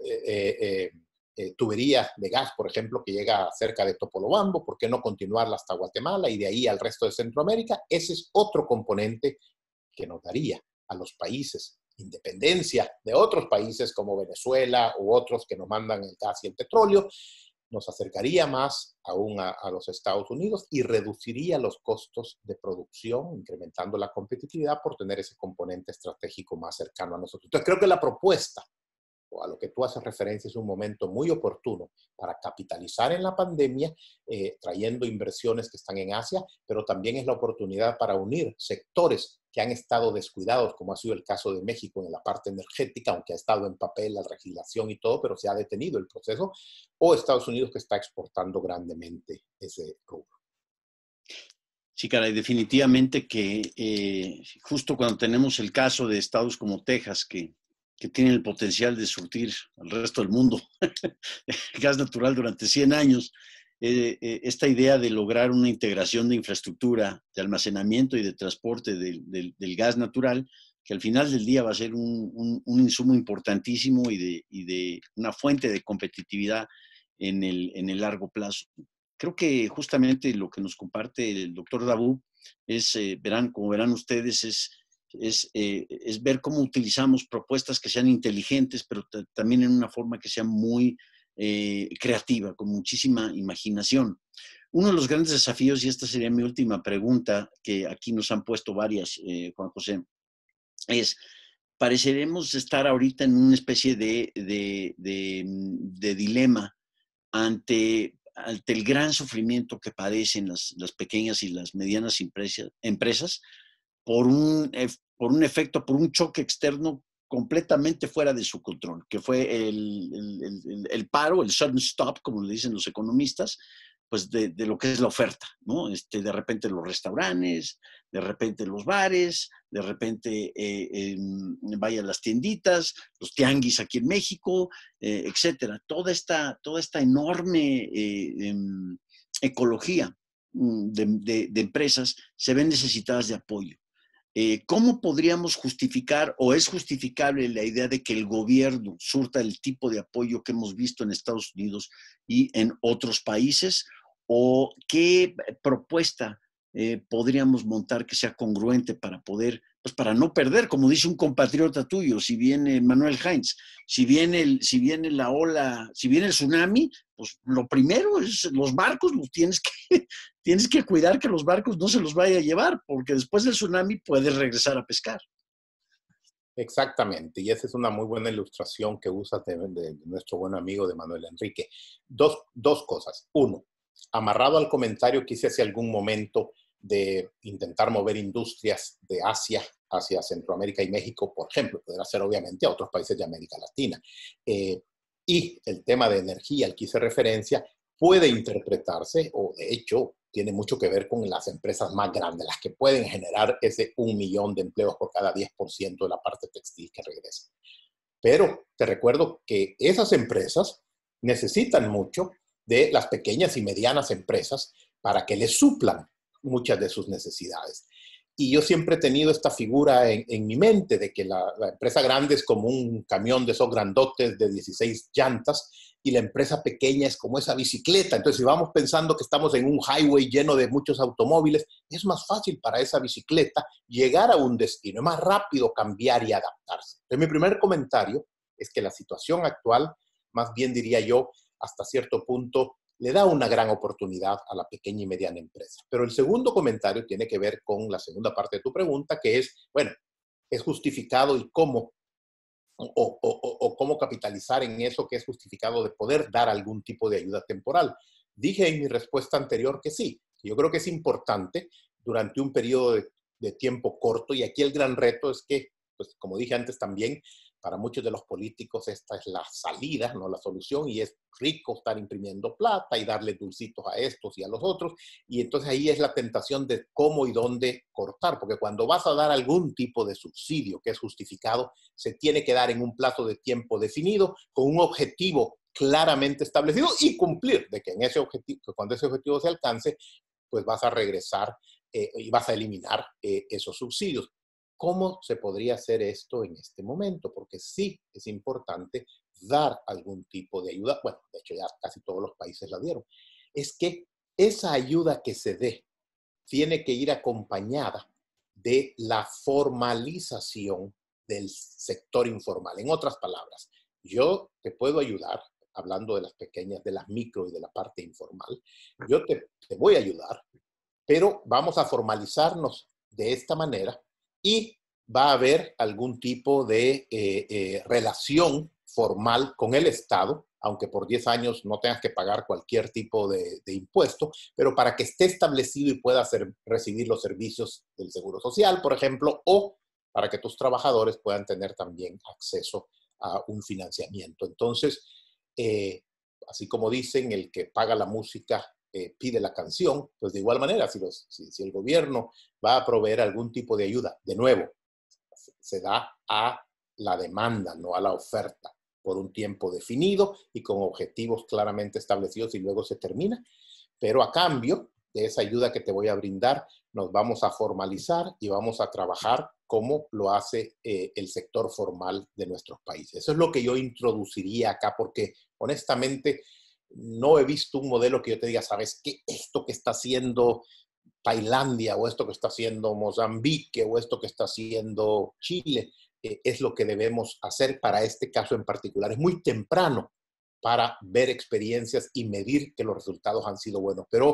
tubería de gas, por ejemplo, que llega cerca de Topolobampo. ¿Por qué no continuarla hasta Guatemala y de ahí al resto de Centroamérica? Ese es otro componente que nos daría a los países independencia de otros países como Venezuela u otros que nos mandan el gas y el petróleo. Nos acercaría más aún a los Estados Unidos y reduciría los costos de producción, incrementando la competitividad por tener ese componente estratégico más cercano a nosotros. Entonces, creo que la propuesta, o a lo que tú haces referencia, es un momento muy oportuno para capitalizar en la pandemia, trayendo inversiones que están en Asia, pero también es la oportunidad para unir sectores que han estado descuidados, como ha sido el caso de México en la parte energética, aunque ha estado en papel la legislación y todo, pero se ha detenido el proceso, o Estados Unidos que está exportando grandemente ese rubro. Sí, caray, definitivamente que justo cuando tenemos el caso de estados como Texas, que tienen el potencial de surtir al resto del mundo gas natural durante 100 años, esta idea de lograr una integración de infraestructura, de almacenamiento y de transporte del gas natural, que al final del día va a ser un insumo importantísimo y de una fuente de competitividad en el largo plazo. Creo que justamente lo que nos comparte el doctor Dabú es, como verán ustedes, es ver cómo utilizamos propuestas que sean inteligentes, pero también en una forma que sea muy creativa, con muchísima imaginación. Uno de los grandes desafíos, y esta sería mi última pregunta, que aquí nos han puesto varias, Juan José, es, pareceremos estar ahorita en una especie de dilema ante el gran sufrimiento que padecen las pequeñas y las medianas empresas por un efecto, por un choque externo completamente fuera de su control, que fue el paro, el sudden stop, como le dicen los economistas, pues de lo que es la oferta, ¿no? De repente los restaurantes, de repente los bares, de repente vaya las tienditas, los tianguis aquí en México, etcétera. Toda esta enorme ecología de empresas se ven necesitadas de apoyo. ¿Cómo podríamos justificar o es justificable la idea de que el gobierno surta el tipo de apoyo que hemos visto en Estados Unidos y en otros países? ¿O qué propuesta podríamos montar que sea congruente para poder, pues para no perder, como dice un compatriota tuyo, si viene Manuel Heinz, si viene la ola, si viene el tsunami, pues lo primero es los barcos, los tienes que cuidar que los barcos no se los vaya a llevar, porque después del tsunami puedes regresar a pescar. Exactamente, y esa es una muy buena ilustración que usas de nuestro buen amigo de Manuel Enrique. Dos cosas. Uno, amarrado al comentario que hice hace algún momento de intentar mover industrias de Asia hacia Centroamérica y México, por ejemplo, poder hacer obviamente a otros países de América Latina. Y el tema de energía al que hice referencia puede interpretarse, o de hecho tiene mucho que ver con las empresas más grandes, las que pueden generar ese 1 millón de empleos por cada 10% de la parte textil que regresa. Pero te recuerdo que esas empresas necesitan mucho de las pequeñas y medianas empresas para que les suplan muchas de sus necesidades. Y yo siempre he tenido esta figura en mi mente de que la empresa grande es como un camión de esos grandotes de 16 llantas y la empresa pequeña es como esa bicicleta. Entonces, si vamos pensando que estamos en un highway lleno de muchos automóviles, es más fácil para esa bicicleta llegar a un destino, es más rápido cambiar y adaptarse. Entonces, mi primer comentario es que la situación actual, más bien diría yo, hasta cierto punto, le da una gran oportunidad a la pequeña y mediana empresa. Pero el segundo comentario tiene que ver con la segunda parte de tu pregunta, que es, bueno, ¿es justificado y cómo? O cómo capitalizar en eso que es justificado de poder dar algún tipo de ayuda temporal. Dije en mi respuesta anterior que sí. Yo creo que es importante durante un periodo de tiempo corto, y aquí el gran reto es que, pues como dije antes también, para muchos de los políticos esta es la salida, no la solución, y es rico estar imprimiendo plata y darle dulcitos a estos y a los otros, y entonces ahí es la tentación de cómo y dónde cortar, porque cuando vas a dar algún tipo de subsidio que es justificado, se tiene que dar en un plazo de tiempo definido, con un objetivo claramente establecido y cumplir, de que en ese objetivo, que cuando ese objetivo se alcance, pues vas a regresar y vas a eliminar esos subsidios. ¿Cómo se podría hacer esto en este momento? Porque sí es importante dar algún tipo de ayuda. Bueno, de hecho ya casi todos los países la dieron. Es que esa ayuda que se dé tiene que ir acompañada de la formalización del sector informal. En otras palabras, yo te puedo ayudar, hablando de las pequeñas, de las micro y de la parte informal, yo te voy a ayudar, pero vamos a formalizarnos de esta manera y va a haber algún tipo de relación formal con el Estado, aunque por 10 años no tengas que pagar cualquier tipo de impuesto, pero para que esté establecido y pueda recibir los servicios del Seguro Social, por ejemplo, o para que tus trabajadores puedan tener también acceso a un financiamiento. Entonces, así como dicen, el que paga la música pide la canción, pues de igual manera, si el gobierno va a proveer algún tipo de ayuda, de nuevo, se da a la demanda, no a la oferta, por un tiempo definido y con objetivos claramente establecidos y luego se termina. Pero a cambio de esa ayuda que te voy a brindar, nos vamos a formalizar y vamos a trabajar como lo hace el sector formal de nuestros países. Eso es lo que yo introduciría acá, porque honestamente no he visto un modelo que yo te diga, ¿sabes qué? Esto que está haciendo Tailandia o esto que está haciendo Mozambique o esto que está haciendo Chile es lo que debemos hacer para este caso en particular. Es muy temprano para ver experiencias y medir que los resultados han sido buenos, pero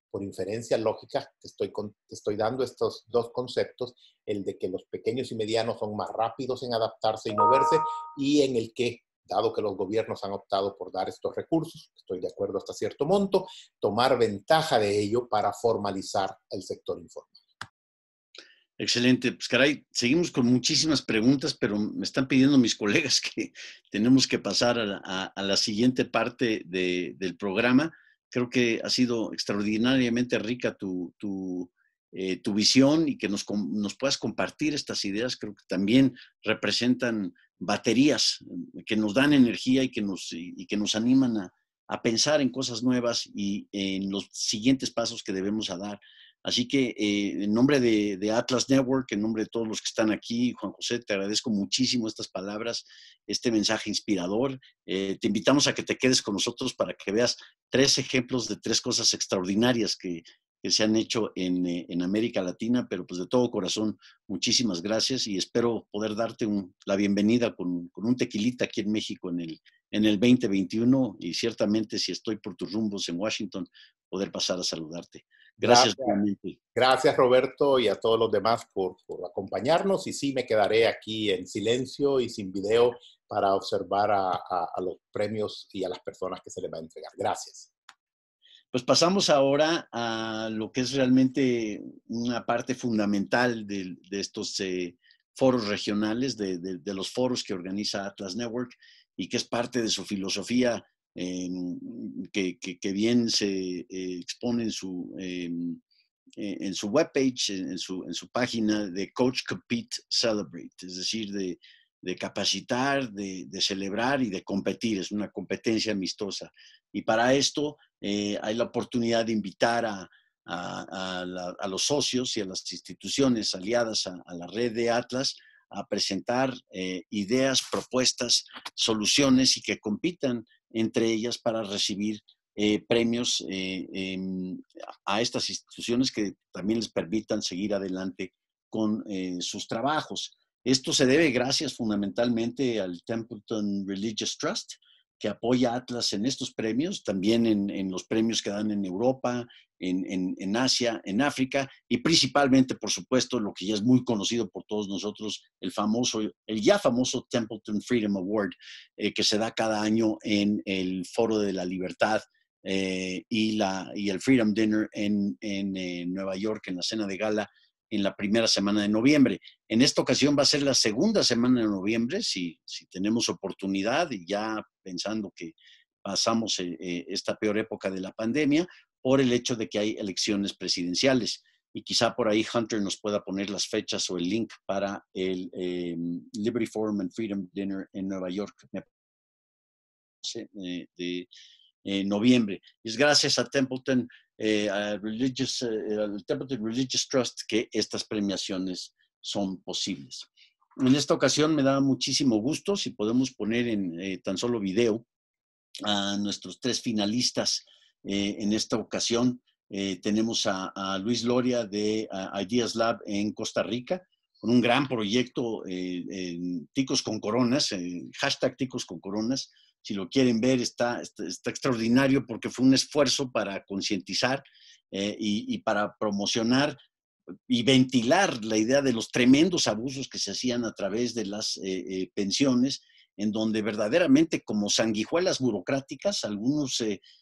por inferencia lógica, te estoy dando estos dos conceptos, el de que los pequeños y medianos son más rápidos en adaptarse y moverse, y en el que, dado que los gobiernos han optado por dar estos recursos, estoy de acuerdo hasta cierto monto, tomar ventaja de ello para formalizar el sector informal. Excelente. Pues caray, seguimos con muchísimas preguntas, pero me están pidiendo mis colegas que tenemos que pasar a la siguiente parte del programa. Creo que ha sido extraordinariamente rica tu visión y que nos puedas compartir estas ideas. Creo que también representan baterías que nos dan energía y que nos animan a pensar en cosas nuevas y en los siguientes pasos que debemos dar. Así que en nombre de Atlas Network, en nombre de todos los que están aquí, Juan José, te agradezco muchísimo estas palabras, este mensaje inspirador. Te invitamos a que te quedes con nosotros para que veas 3 ejemplos de 3 cosas extraordinarias que se han hecho en América Latina, pero pues de todo corazón, muchísimas gracias y espero poder darte la bienvenida con un tequilita aquí en México en el 2021 y ciertamente si estoy por tus rumbos en Washington, poder pasar a saludarte. Gracias. Gracias, Roberto, y a todos los demás por acompañarnos. Y sí, me quedaré aquí en silencio y sin video para observar a los premios y a las personas que se les va a entregar. Gracias. Pues pasamos ahora a lo que es realmente una parte fundamental de estos foros regionales, de los foros que organiza Atlas Network y que es parte de su filosofía que bien se expone en su webpage, en su página de Coach, Compete, Celebrate, es decir, de capacitar, de celebrar y de competir. Es una competencia amistosa. Y para esto hay la oportunidad de invitar a los socios y a las instituciones aliadas a la red de Atlas a presentar ideas, propuestas, soluciones y que compitan entre ellas para recibir premios a estas instituciones que también les permitan seguir adelante con sus trabajos. Esto se debe gracias fundamentalmente al Templeton Religious Trust, que apoya a Atlas en estos premios, también en los premios que dan en Europa, en Asia, en África, y principalmente, por supuesto, lo que ya es muy conocido por todos nosotros, el ya famoso Templeton Freedom Award, que se da cada año en el Foro de la Libertad y el Freedom Dinner en Nueva York, en la cena de gala, en la primera semana de noviembre. En esta ocasión va a ser la segunda semana de noviembre, si tenemos oportunidad y ya pensando que pasamos esta peor época de la pandemia, por el hecho de que hay elecciones presidenciales. Y quizá por ahí Hunter nos pueda poner las fechas o el link para el Liberty Forum and Freedom Dinner en Nueva York de noviembre. Y es gracias a Templeton Templeton Religious Trust que estas premiaciones son posibles. En esta ocasión me da muchísimo gusto si podemos poner en tan solo video a nuestros 3 finalistas en esta ocasión. Tenemos a Luis Loria de Ideas Lab en Costa Rica, con un gran proyecto Ticos con Coronas, hashtag Ticos con Coronas. Si lo quieren ver, está extraordinario porque fue un esfuerzo para concientizar y para promocionar y ventilar la idea de los tremendos abusos que se hacían a través de las pensiones, en donde verdaderamente como sanguijuelas burocráticas, algunos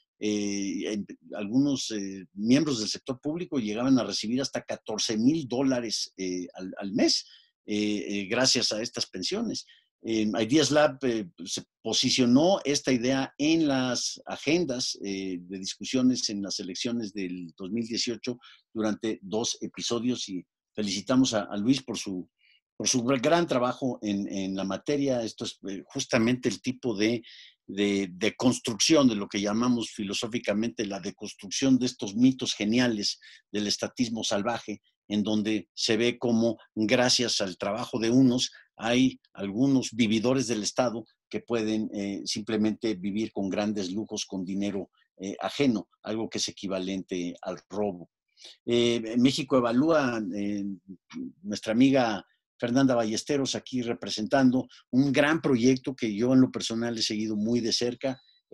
miembros del sector público llegaban a recibir hasta $14,000 al mes gracias a estas pensiones. Ideas Lab se posicionó esta idea en las agendas de discusiones en las elecciones del 2018 durante 2 episodios y felicitamos a Luis por su gran trabajo en la materia. Esto es justamente el tipo de construcción de lo que llamamos filosóficamente la deconstrucción de estos mitos geniales del estatismo salvaje, en donde se ve cómo gracias al trabajo de unos hay algunos vividores del Estado que pueden simplemente vivir con grandes lujos con dinero ajeno, algo que es equivalente al robo. México Evalúa, nuestra amiga Fernanda Ballesteros aquí representando un gran proyecto que yo en lo personal he seguido muy de cerca,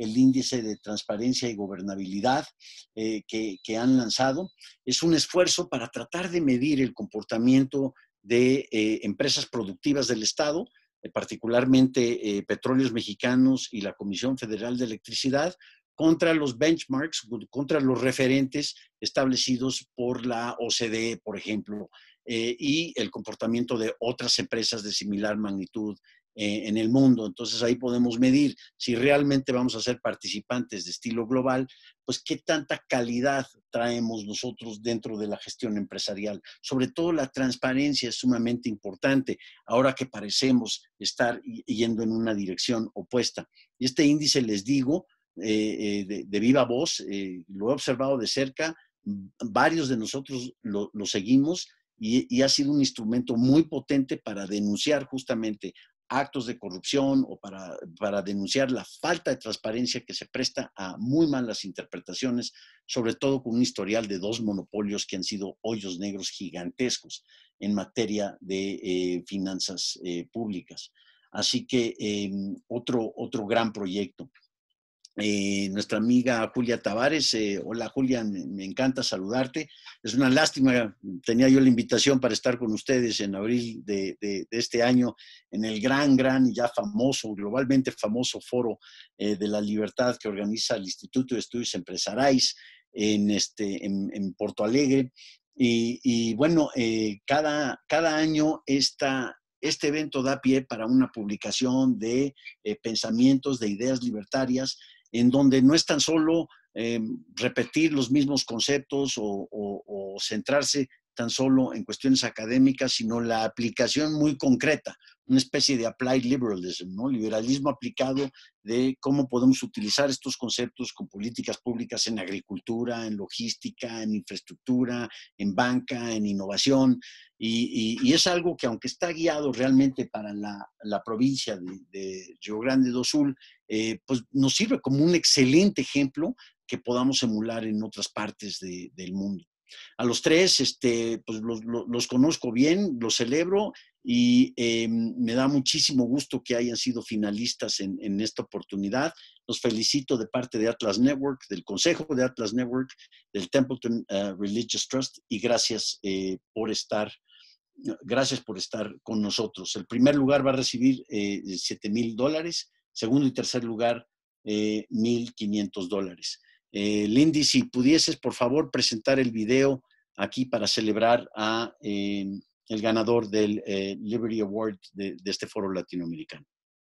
el índice de transparencia y gobernabilidad que han lanzado. Es un esfuerzo para tratar de medir el comportamiento de empresas productivas del Estado, particularmente Petróleos Mexicanos y la Comisión Federal de Electricidad, contra los benchmarks, contra los referentes establecidos por la OCDE, por ejemplo, y el comportamiento de otras empresas de similar magnitud en el mundo. Entonces ahí podemos medir si realmente vamos a ser participantes de estilo global, pues qué tanta calidad traemos nosotros dentro de la gestión empresarial. Sobre todo la transparencia es sumamente importante, ahora que parecemos estar yendo en una dirección opuesta. Y este índice, les digo, de viva voz, lo he observado de cerca, varios de nosotros lo seguimos y ha sido un instrumento muy potente para denunciar justamente actos de corrupción o para denunciar la falta de transparencia que se presta a muy malas interpretaciones, sobre todo con un historial de 2 monopolios que han sido hoyos negros gigantescos en materia de finanzas públicas. Así que otro gran proyecto. Nuestra amiga Julia Tavares. Hola Julia, me encanta saludarte. Es una lástima, tenía yo la invitación para estar con ustedes en abril de este año en el gran y ya famoso, globalmente famoso foro de la libertad que organiza el Instituto de Estudios Empresariais en Porto Alegre. Y bueno, cada año este evento da pie para una publicación de pensamientos, de ideas libertarias, en donde no es tan solo repetir los mismos conceptos o centrarse tan solo en cuestiones académicas, sino la aplicación muy concreta, una especie de applied liberalism, ¿no? Liberalismo aplicado de cómo podemos utilizar estos conceptos con políticas públicas en agricultura, en logística, en infraestructura, en banca, en innovación. Y es algo que, aunque está guiado realmente para la provincia de Río Grande do Sul, pues nos sirve como un excelente ejemplo que podamos emular en otras partes del mundo. A los tres, pues los conozco bien, los celebro y me da muchísimo gusto que hayan sido finalistas en esta oportunidad. Los felicito de parte de Atlas Network, del Consejo de Atlas Network, del Templeton Religious Trust, y gracias por estar con nosotros. El primer lugar va a recibir $7,000, segundo y tercer lugar $1,500. Lindy, si pudieses, por favor, presentar el video aquí para celebrar a el ganador del Liberty Award de este foro latinoamericano.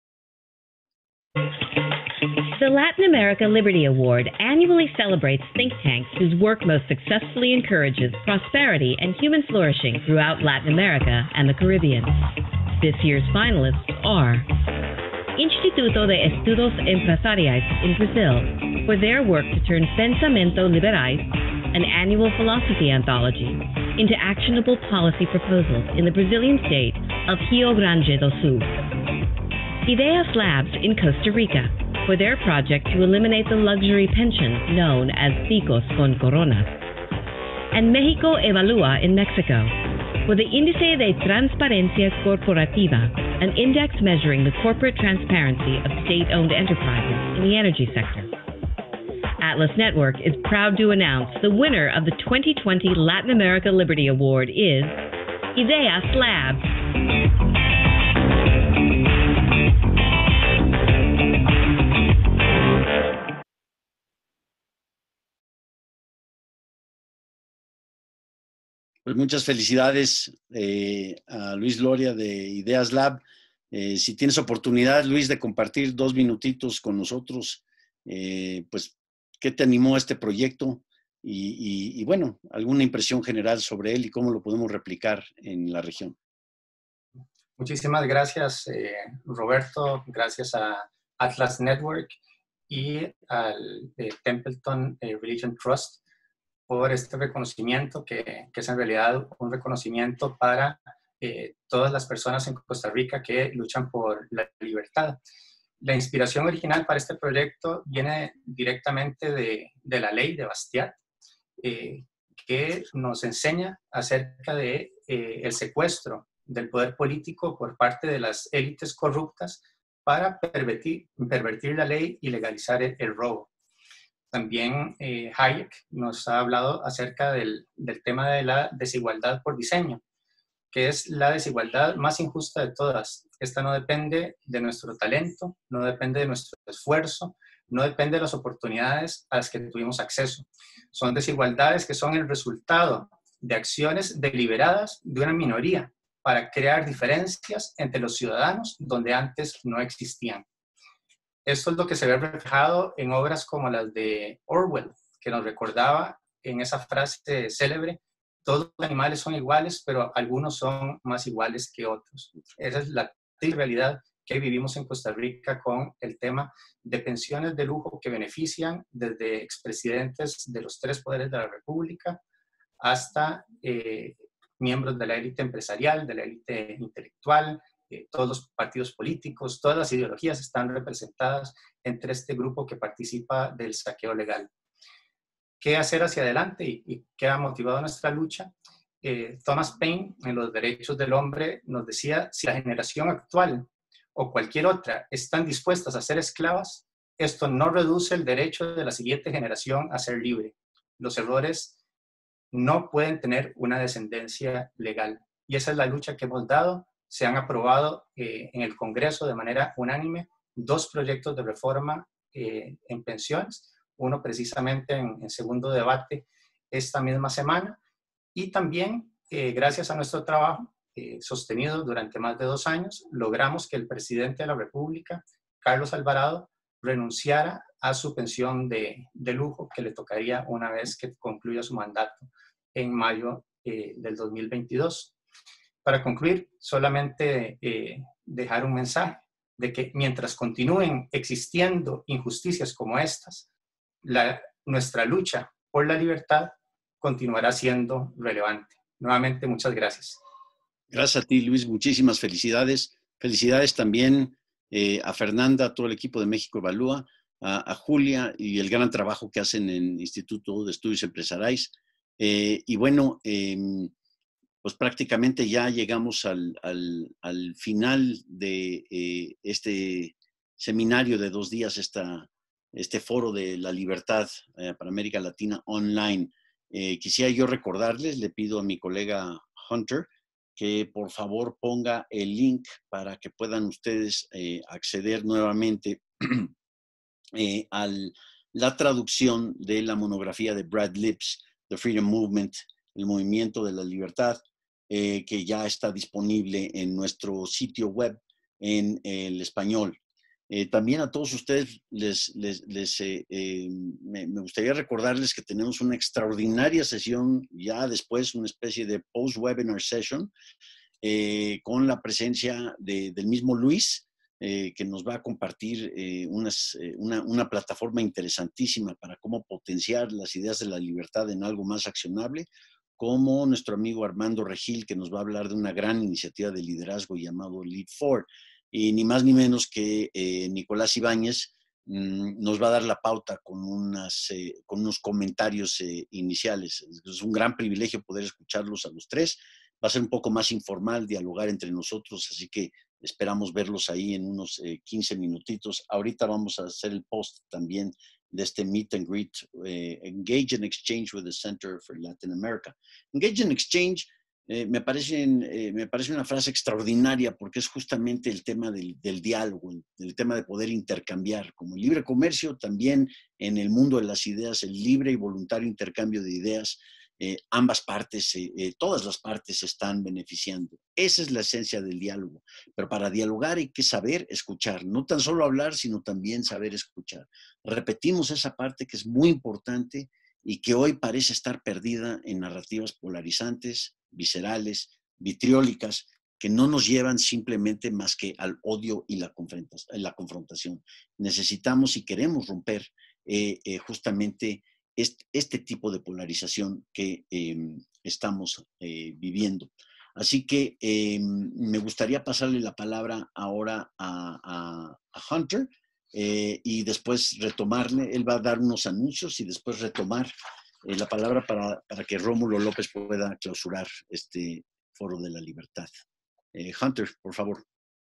The Latin America Liberty Award annually celebrates think tanks whose work most successfully encourages prosperity and human flourishing throughout Latin America and the Caribbean. This year's finalists are Instituto de Estudos Empresariais in Brazil, for their work to turn Pensamento Liberais, an annual philosophy anthology, into actionable policy proposals in the Brazilian state of Rio Grande do Sul. Ideas Labs in Costa Rica, for their project to eliminate the luxury pension known as Ticos con Coronas. And México Evalúa in Mexico, for the Índice de Transparencia Corporativa, an index measuring the corporate transparency of state-owned enterprises in the energy sector. Atlas Network is proud to announce the winner of the 2020 Latin America Liberty Award is Ideas Labs. Pues muchas felicidades a Luis Loria de Ideas Lab. Si tienes oportunidad, Luis, de compartir 2 minutitos con nosotros, pues, ¿qué te animó a este proyecto? Y bueno, alguna impresión general sobre él y cómo lo podemos replicar en la región. Muchísimas gracias, Roberto. Gracias a Atlas Network y al Templeton Religion Trust por este reconocimiento que es en realidad un reconocimiento para todas las personas en Costa Rica que luchan por la libertad. La inspiración original para este proyecto viene directamente de la ley de Bastiat, que nos enseña acerca de el secuestro del poder político por parte de las élites corruptas para pervertir la ley y legalizar el robo. También Hayek nos ha hablado acerca del tema de la desigualdad por diseño, que es la desigualdad más injusta de todas. Esta no depende de nuestro talento, no depende de nuestro esfuerzo, no depende de las oportunidades a las que tuvimos acceso. Son desigualdades que son el resultado de acciones deliberadas de una minoría para crear diferencias entre los ciudadanos donde antes no existían. Esto es lo que se ve reflejado en obras como las de Orwell, que nos recordaba en esa frase célebre: todos los animales son iguales, pero algunos son más iguales que otros. Esa es la realidad que vivimos en Costa Rica con el tema de pensiones de lujo que benefician desde expresidentes de los 3 poderes de la República hasta miembros de la élite empresarial, de la élite intelectual, todos los partidos políticos, todas las ideologías están representadas entre este grupo que participa del saqueo legal. ¿Qué hacer hacia adelante y qué ha motivado nuestra lucha? Thomas Paine, en Los Derechos del Hombre, nos decía: si la generación actual o cualquier otra están dispuestas a ser esclavas, esto no reduce el derecho de la siguiente generación a ser libre. Los errores no pueden tener una descendencia legal. Y esa es la lucha que hemos dado. Se han aprobado en el Congreso de manera unánime 2 proyectos de reforma en pensiones, uno precisamente en segundo debate esta misma semana, y también gracias a nuestro trabajo sostenido durante más de 2 años, logramos que el presidente de la República, Carlos Alvarado, renunciara a su pensión de lujo que le tocaría una vez que concluya su mandato en mayo del 2022. Para concluir, solamente dejar un mensaje de que mientras continúen existiendo injusticias como estas, nuestra lucha por la libertad continuará siendo relevante. Nuevamente, muchas gracias. Gracias a ti, Luis. Muchísimas felicidades. Felicidades también a Fernanda, a todo el equipo de México Evalúa, a Julia y el gran trabajo que hacen en el Instituto de Estudios Empresariales. Y bueno, pues prácticamente ya llegamos al final de este seminario de 2 días, este foro de la libertad para América Latina online. Quisiera yo recordarles, le pido a mi colega Hunter que por favor ponga el link para que puedan ustedes acceder nuevamente a la traducción de la monografía de Brad Lips, The Freedom Movement, el movimiento de la libertad, que ya está disponible en nuestro sitio web en el español. También a todos ustedes me gustaría recordarles que tenemos una extraordinaria sesión ya después, una especie de post-webinar session, con la presencia del mismo Luis, que nos va a compartir una plataforma interesantísima para cómo potenciar las ideas de la libertad en algo más accionable, como nuestro amigo Armando Regil, que nos va a hablar de una gran iniciativa de liderazgo llamado Lead4. Y ni más ni menos que Nicolás Ibáñez nos va a dar la pauta con unos comentarios iniciales. Es un gran privilegio poder escucharlos a los 3. Va a ser un poco más informal, dialogar entre nosotros, así que esperamos verlos ahí en unos 15 minutitos. Ahorita vamos a hacer el post también de este Meet and Greet, Engage and Exchange with the Center for Latin America. Engage and Exchange me parece una frase extraordinaria porque es justamente el tema del diálogo, el tema de poder intercambiar. Como el libre comercio, también en el mundo de las ideas, el libre y voluntario intercambio de ideas, ambas partes, todas las partes se están beneficiando. Esa es la esencia del diálogo. Pero para dialogar hay que saber escuchar, no tan solo hablar, sino también saber escuchar. Repetimos esa parte que es muy importante y que hoy parece estar perdida en narrativas polarizantes, viscerales, vitriólicas, que no nos llevan simplemente más que al odio y la confrontación. Necesitamos y queremos romper justamente este tipo de polarización que estamos viviendo. Así que me gustaría pasarle la palabra ahora a Hunter y después retomarle. Él va a dar unos anuncios y después retomar la palabra para que Rómulo López pueda clausurar este Foro de la Libertad. Hunter, por favor.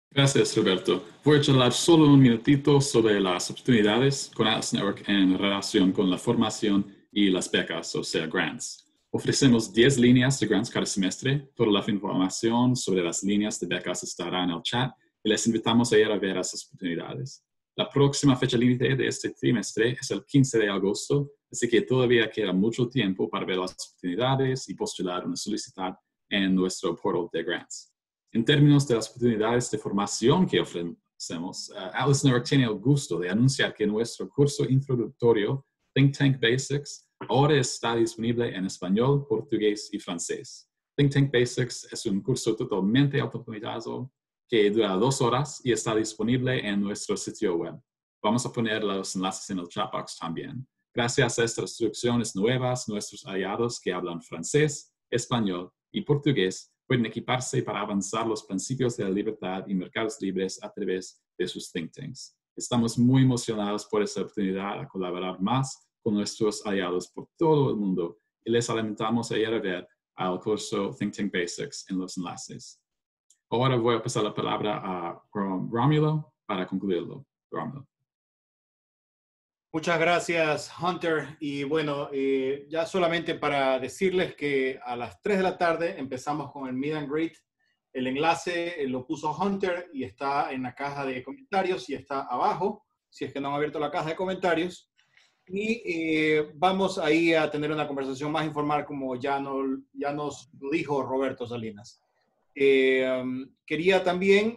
Gracias, Roberto. Voy a charlar solo un minutito sobre las oportunidades con Atlas Network en relación con la formación y las becas, o sea, grants. Ofrecemos 10 líneas de grants cada semestre. Toda la información sobre las líneas de becas estará en el chat y les invitamos a ir a ver esas oportunidades. La próxima fecha límite de este trimestre es el 15 de agosto, así que todavía queda mucho tiempo para ver las oportunidades y postular una solicitud en nuestro portal de grants. En términos de las oportunidades de formación que ofrecemos, Atlas Network tiene el gusto de anunciar que nuestro curso introductorio Think Tank Basics ahora está disponible en español, portugués y francés. Think Tank Basics es un curso totalmente automatizado que dura 2 horas y está disponible en nuestro sitio web. Vamos a poner los enlaces en el chat box también. Gracias a estas instrucciones nuevas, nuestros aliados que hablan francés, español y portugués pueden equiparse para avanzar los principios de la libertad y mercados libres a través de sus think tanks. Estamos muy emocionados por esta oportunidad de colaborar más con nuestros aliados por todo el mundo y les alentamos a ir a ver al curso Think Tank Basics en los enlaces. Ahora voy a pasar la palabra a Rómulo para concluirlo. Rómulo. Muchas gracias, Hunter. Y bueno, ya solamente para decirles que a las 3 de la tarde empezamos con el Meet and Greet. El enlace lo puso Hunter y está en la caja de comentarios y está abajo, si es que no han abierto la caja de comentarios. Y vamos ahí a tener una conversación más informal, como ya nos lo dijo Roberto Salinas. Quería también,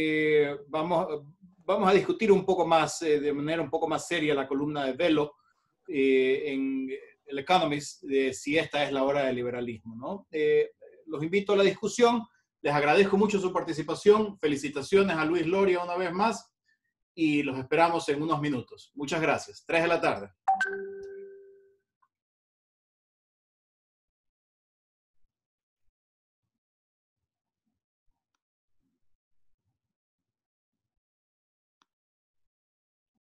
vamos a discutir un poco más, de manera un poco más seria, la columna de Velo en el Economist, de si esta es la hora del liberalismo, ¿no? Los invito a la discusión, les agradezco mucho su participación, felicitaciones a Luis Loria una vez más, y los esperamos en unos minutos. Muchas gracias. 3 de la tarde.